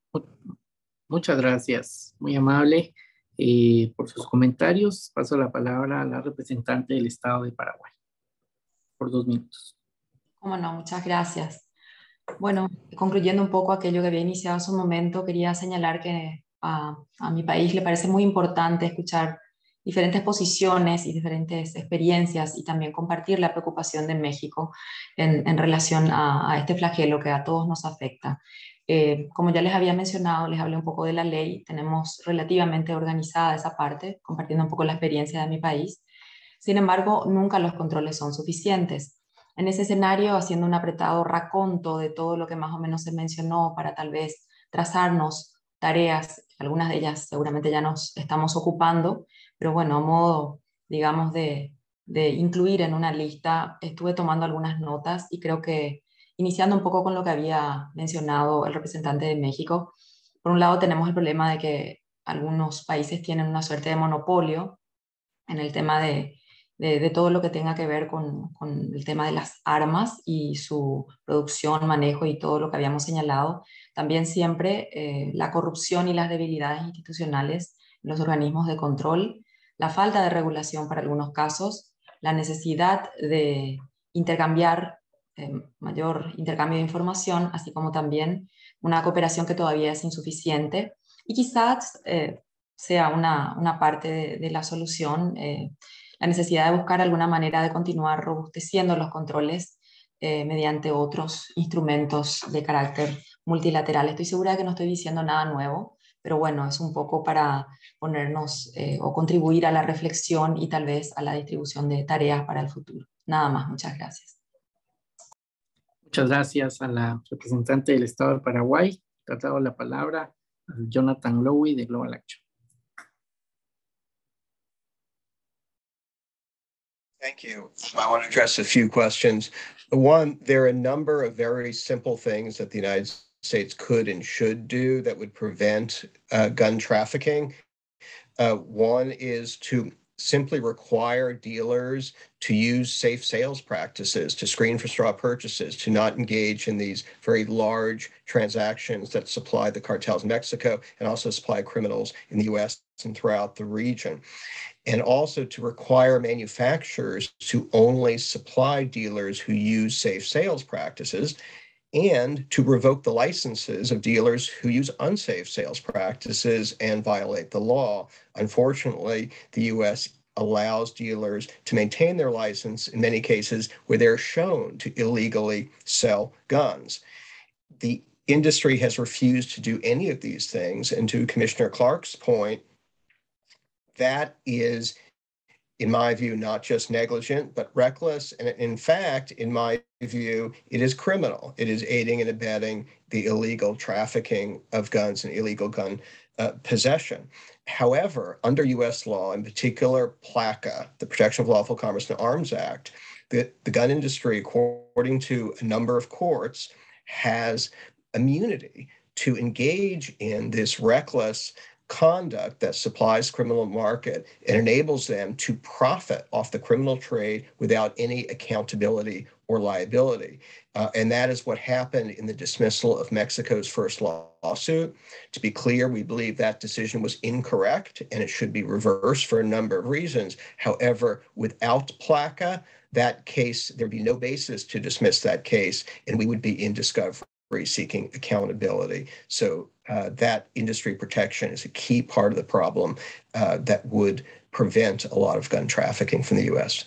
Muchas gracias, muy amable eh, por sus comentarios. Paso la palabra a la representante del Estado de Paraguay, por dos minutos. Cómo no, muchas gracias. Bueno, concluyendo un poco aquello que había iniciado hace un momento, quería señalar que a, a mi país le parece muy importante escuchar diferentes posiciones y diferentes experiencias y también compartir la preocupación de México en, en relación a, a este flagelo que a todos nos afecta. Eh, como ya les había mencionado, les hablé un poco de la ley, tenemos relativamente organizada esa parte, compartiendo un poco la experiencia de mi país. Sin embargo, nunca los controles son suficientes. En ese escenario, haciendo un apretado raconto de todo lo que más o menos se mencionó para tal vez trazarnos tareas, algunas de ellas seguramente ya nos estamos ocupando, pero bueno, a modo, digamos, de, de incluir en una lista, estuve tomando algunas notas y creo que iniciando un poco con lo que había mencionado el representante de México, por un lado tenemos el problema de que algunos países tienen una suerte de monopolio en el tema de De, de todo lo que tenga que ver con, con el tema de las armas y su producción, manejo y todo lo que habíamos señalado. También siempre eh, la corrupción y las debilidades institucionales en los organismos de control, la falta de regulación para algunos casos, la necesidad de intercambiar, eh, mayor intercambio de información, así como también una cooperación que todavía es insuficiente y quizás eh, sea una, una parte de, de la solución, eh, la necesidad de buscar alguna manera de continuar robusteciendo los controles eh, mediante otros instrumentos de carácter multilateral. Estoy segura de que no estoy diciendo nada nuevo, pero bueno, es un poco para ponernos eh, o contribuir a la reflexión y tal vez a la distribución de tareas para el futuro. Nada más, muchas gracias. Muchas gracias a la representante del Estado de Paraguay. He dado la palabra a Jonathan Lowy de Global Action. Thank you. I want to address a few questions. One, there are a number of very simple things that the United States could and should do that would prevent uh, gun trafficking. Uh, one is to simply require dealers to use safe sales practices, to screen for straw purchases, to not engage in these very large transactions that supply the cartels in Mexico and also supply criminals in the U S and throughout the region. And also to require manufacturers to only supply dealers who use safe sales practices and to revoke the licenses of dealers who use unsafe sales practices and violate the law. Unfortunately, the U S allows dealers to maintain their license in many cases where they're shown to illegally sell guns. The industry has refused to do any of these things. And to Commissioner Clark's point, that is, in my view, not just negligent, but reckless. And in fact, in my view, it is criminal. It is aiding and abetting the illegal trafficking of guns and illegal gun uh, possession. However, under U S law, in particular PLACA, the Protection of Lawful Commerce and Arms Act, the, the gun industry, according to a number of courts, has immunity to engage in this reckless conduct that supplies criminal market and enables them to profit off the criminal trade without any accountability or liability. Uh, and that is what happened in the dismissal of Mexico's first lawsuit. To be clear, we believe that decision was incorrect and it should be reversed for a number of reasons. However, without PLACA, that case, there'd be no basis to dismiss that case, and we would be in discovery seeking accountability. So uh, that industry protection is a key part of the problem uh, that would prevent a lot of gun trafficking from the U S.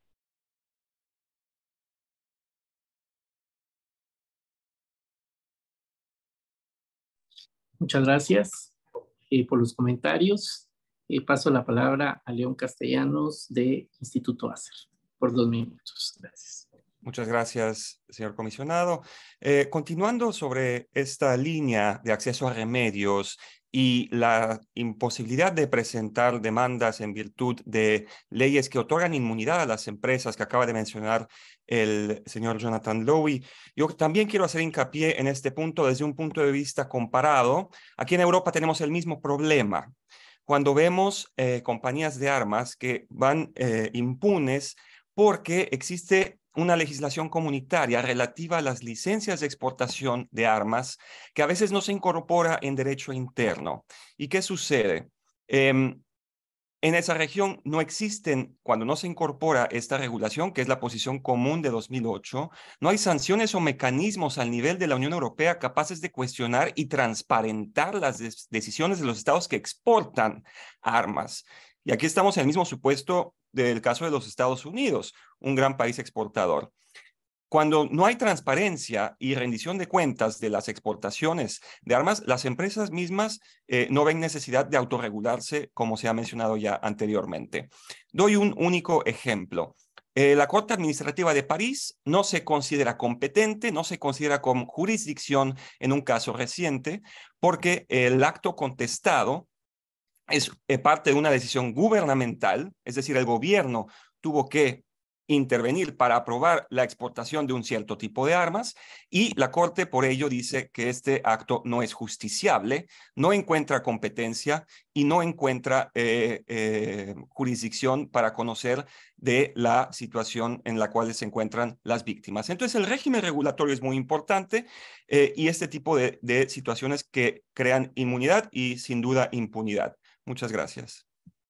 Muchas gracias eh, por los comentarios. Eh, paso la palabra a León Castellanos de Instituto Acer por dos minutos. Gracias. Muchas gracias, señor comisionado. Eh, continuando sobre esta línea de acceso a remedios y la imposibilidad de presentar demandas en virtud de leyes que otorgan inmunidad a las empresas que acaba de mencionar el señor Jonathan Lowy, yo también quiero hacer hincapié en este punto desde un punto de vista comparado. Aquí en Europa tenemos el mismo problema. Cuando vemos eh, compañías de armas que van eh, impunes porque existe una legislación comunitaria relativa a las licencias de exportación de armas que a veces no se incorpora en derecho interno. ¿Y qué sucede? Eh, en esa región no existen, cuando no se incorpora esta regulación, que es la posición común de dos mil ocho, no hay sanciones o mecanismos al nivel de la Unión Europea capaces de cuestionar y transparentar las des- decisiones de los estados que exportan armas. Y aquí estamos en el mismo supuesto del caso de los Estados Unidos, un gran país exportador. Cuando no hay transparencia y rendición de cuentas de las exportaciones de armas, las empresas mismas eh, no ven necesidad de autorregularse, como se ha mencionado ya anteriormente. Doy un único ejemplo. Eh, la Corte Administrativa de París no se considera competente, no se considera con jurisdicción en un caso reciente, porque el acto contestado es parte de una decisión gubernamental, es decir, el gobierno tuvo que intervenir para aprobar la exportación de un cierto tipo de armas y la Corte por ello dice que este acto no es justiciable, no encuentra competencia y no encuentra eh, eh, jurisdicción para conocer de la situación en la cual se encuentran las víctimas. Entonces el régimen regulatorio es muy importante eh, y este tipo de, de situaciones que crean inmunidad y sin duda impunidad. Muchas gracias.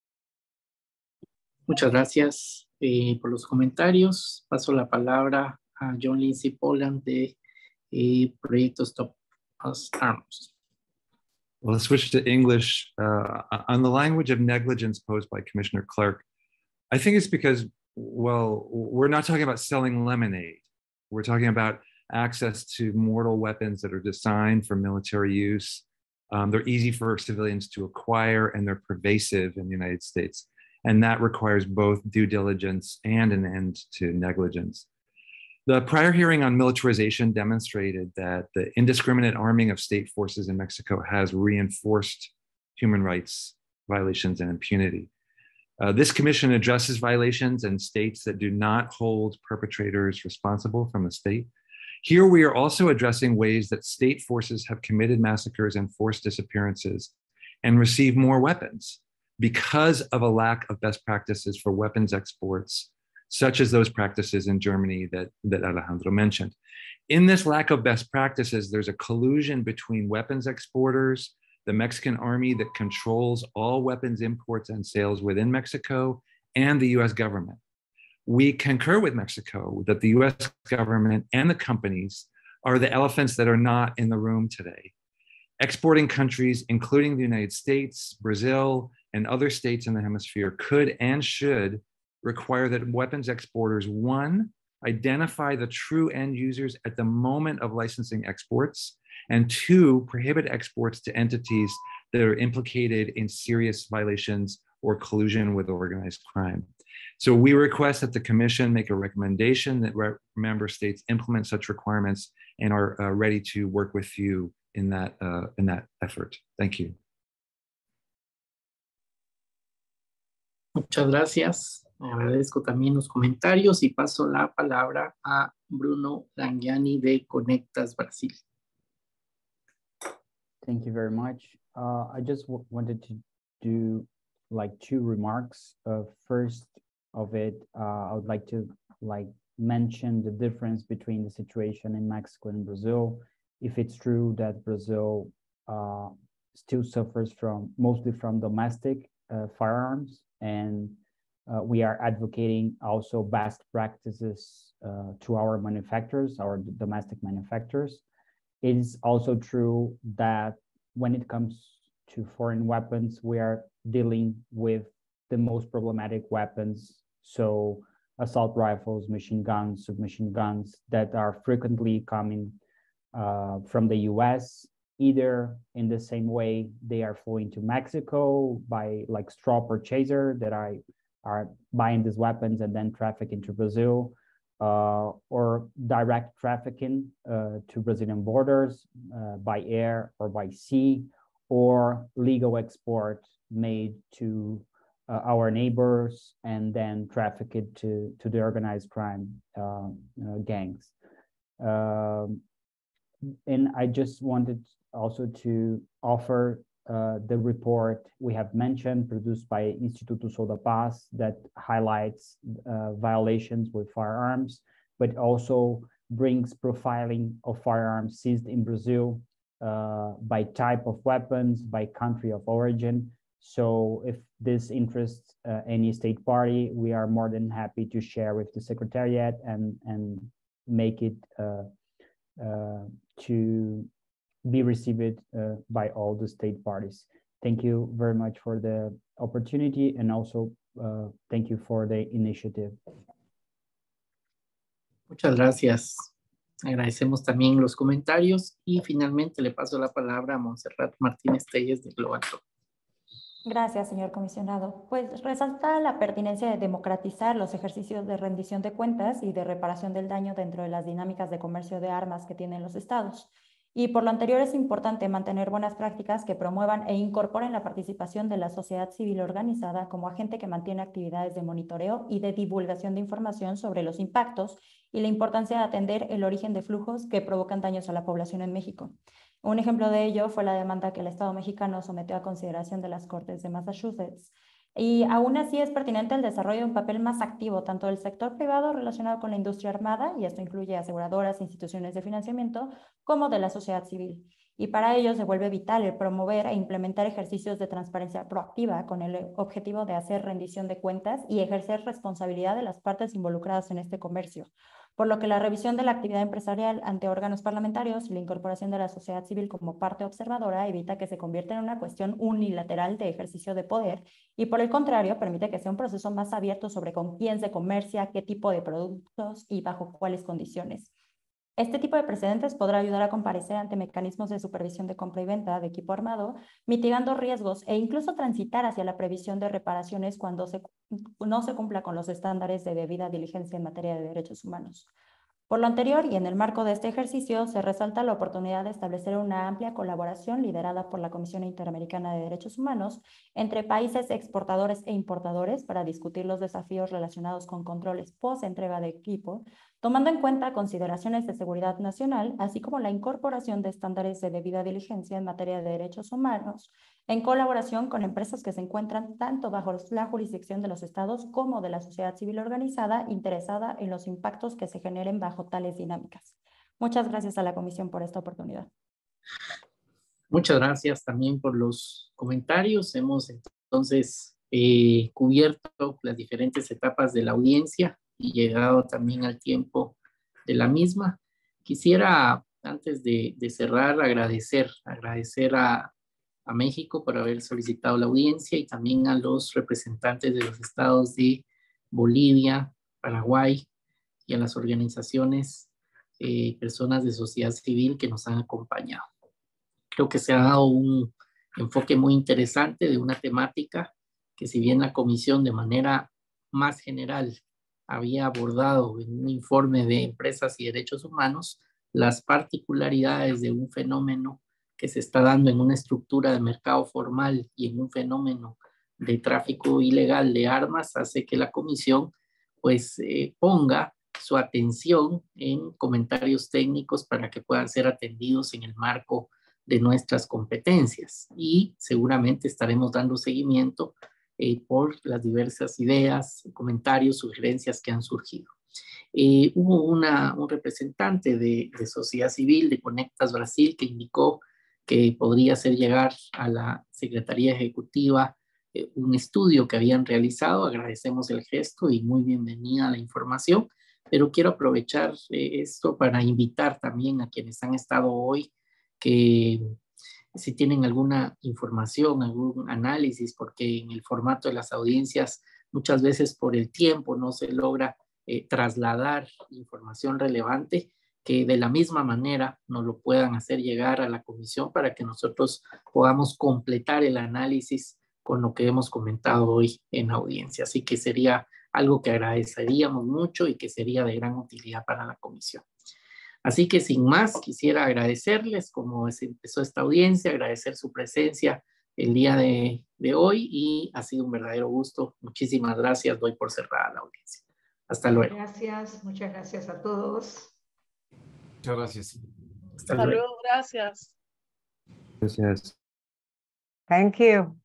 Muchas gracias eh, por los comentarios. Paso la palabra a John Lindsay Poland de eh, Proyecto Stop Us Arms. Well, let's switch to English. Uh, on the language of negligence posed by Commissioner Clark, I think it's because, well, we're not talking about selling lemonade. We're talking about access to mortal weapons that are designed for military use. Um, they're easy for civilians to acquire and they're pervasive in the United States. And that requires both due diligence and an end to negligence. The prior hearing on militarization demonstrated that the indiscriminate arming of state forces in Mexico has reinforced human rights violations and impunity. Uh, this commission addresses violations and states that do not hold perpetrators responsible from the state. Here we are also addressing ways that state forces have committed massacres and forced disappearances and received more weapons because of a lack of best practices for weapons exports, such as those practices in Germany that, that Alejandro mentioned. In this lack of best practices, there's a collusion between weapons exporters, the Mexican army that controls all weapons imports and sales within Mexico, and the U S government. We concur with Mexico that the U S government and the companies are the elephants that are not in the room today. Exporting countries, including the United States, Brazil, and other states in the hemisphere, could and should require that weapons exporters, one, identify the true end users at the moment of licensing exports, and two, prohibit exports to entities that are implicated in serious violations or collusion with organized crime. So we request that the Commission make a recommendation that member states implement such requirements and are uh, ready to work with you in that, uh, in that effort. Thank you. Muchas gracias. Agradezco también los comentarios y paso la palabra a Bruno Langiani de Conectas Brasil. Thank you very much. Uh, I just w wanted to do like two remarks. Uh, first of it, uh, I would like to like mention the difference between the situation in Mexico and Brazil. If it's true that Brazil uh, still suffers from mostly from domestic uh, firearms, and uh, we are advocating also best practices uh, to our manufacturers, our domestic manufacturers. It is also true that when it comes to foreign weapons, we are dealing with the most problematic weapons. So assault rifles, machine guns, submachine guns that are frequently coming uh, from the U S, either in the same way they are flowing to Mexico by like straw purchaser that are, are buying these weapons and then traffic into Brazil, uh, or direct trafficking uh, to Brazilian borders uh, by air or by sea, or legal export made to uh, our neighbors and then traffic it to, to the organized crime uh, uh, gangs. Um, and I just wanted also to offer uh, the report we have mentioned, produced by Instituto Sol da Paz, that highlights uh, violations with firearms, but also brings profiling of firearms seized in Brazil uh, by type of weapons, by country of origin. So if this interests uh, any state party, we are more than happy to share with the Secretariat and, and make it uh, uh, to be received uh, by all the state parties. Thank you very much for the opportunity, and also uh, thank you for the initiative. Muchas gracias. Agradecemos también los comentarios y finalmente le paso la palabra a Montserrat Martínez Telles de Global Talk. Gracias, señor comisionado. Pues resalta la pertinencia de democratizar los ejercicios de rendición de cuentas y de reparación del daño dentro de las dinámicas de comercio de armas que tienen los estados. Y por lo anterior es importante mantener buenas prácticas que promuevan e incorporen la participación de la sociedad civil organizada como agente que mantiene actividades de monitoreo y de divulgación de información sobre los impactos y la importancia de atender el origen de flujos que provocan daños a la población en México. Un ejemplo de ello fue la demanda que el Estado mexicano sometió a consideración de las Cortes de Massachusetts. Y aún así es pertinente el desarrollo de un papel más activo tanto del sector privado relacionado con la industria armada, y esto incluye aseguradoras, instituciones de financiamiento, como de la sociedad civil. Y para ello se vuelve vital el promover e implementar ejercicios de transparencia proactiva con el objetivo de hacer rendición de cuentas y ejercer responsabilidad de las partes involucradas en este comercio. Por lo que la revisión de la actividad empresarial ante órganos parlamentarios y la incorporación de la sociedad civil como parte observadora evita que se convierta en una cuestión unilateral de ejercicio de poder y, por el contrario, permite que sea un proceso más abierto sobre con quién se comercia, qué tipo de productos y bajo cuáles condiciones. Este tipo de precedentes podrá ayudar a comparecer ante mecanismos de supervisión de compra y venta de equipo armado, mitigando riesgos e incluso transitar hacia la previsión de reparaciones cuando se, no se cumpla con los estándares de debida diligencia en materia de derechos humanos. Por lo anterior, y en el marco de este ejercicio, se resalta la oportunidad de establecer una amplia colaboración liderada por la Comisión Interamericana de Derechos Humanos entre países exportadores e importadores para discutir los desafíos relacionados con controles post-entrega de equipo, tomando en cuenta consideraciones de seguridad nacional, así como la incorporación de estándares de debida diligencia en materia de derechos humanos, en colaboración con empresas que se encuentran tanto bajo la jurisdicción de los estados como de la sociedad civil organizada interesada en los impactos que se generen bajo tales dinámicas. Muchas gracias a la Comisión por esta oportunidad. Muchas gracias también por los comentarios. Hemos entonces eh, cubierto las diferentes etapas de la audiencia y llegado también al tiempo de la misma. Quisiera antes de, de cerrar, agradecer, agradecer a, a México por haber solicitado la audiencia y también a los representantes de los estados de Bolivia, Paraguay y a las organizaciones, eh, personas de sociedad civil que nos han acompañado. Creo que se ha dado un enfoque muy interesante de una temática que, si bien la comisión de manera más general había abordado en un informe de empresas y derechos humanos las particularidades de un fenómeno que se está dando en una estructura de mercado formal y en un fenómeno de tráfico ilegal de armas, hace que la comisión pues eh, ponga su atención en comentarios técnicos para que puedan ser atendidos en el marco de nuestras competencias, y seguramente estaremos dando seguimiento eh, por las diversas ideas, comentarios, sugerencias que han surgido. Eh, hubo una, un representante de, de sociedad civil de Conectas Brasil que indicó que podría hacer llegar a la Secretaría Ejecutiva eh, un estudio que habían realizado. Agradecemos el gesto y muy bienvenida la información, pero quiero aprovechar eh, esto para invitar también a quienes han estado hoy que si tienen alguna información, algún análisis, porque en el formato de las audiencias muchas veces por el tiempo no se logra eh, trasladar información relevante, que de la misma manera nos lo puedan hacer llegar a la comisión para que nosotros podamos completar el análisis con lo que hemos comentado hoy en audiencia. Así que sería algo que agradeceríamos mucho y que sería de gran utilidad para la comisión. Así que sin más, quisiera agradecerles como se empezó esta audiencia, agradecer su presencia el día de, de hoy, y ha sido un verdadero gusto. Muchísimas gracias, doy por cerrada la audiencia. Hasta luego. Gracias, muchas gracias a todos. Muchas gracias. Hasta luego, gracias. Gracias. Thank you.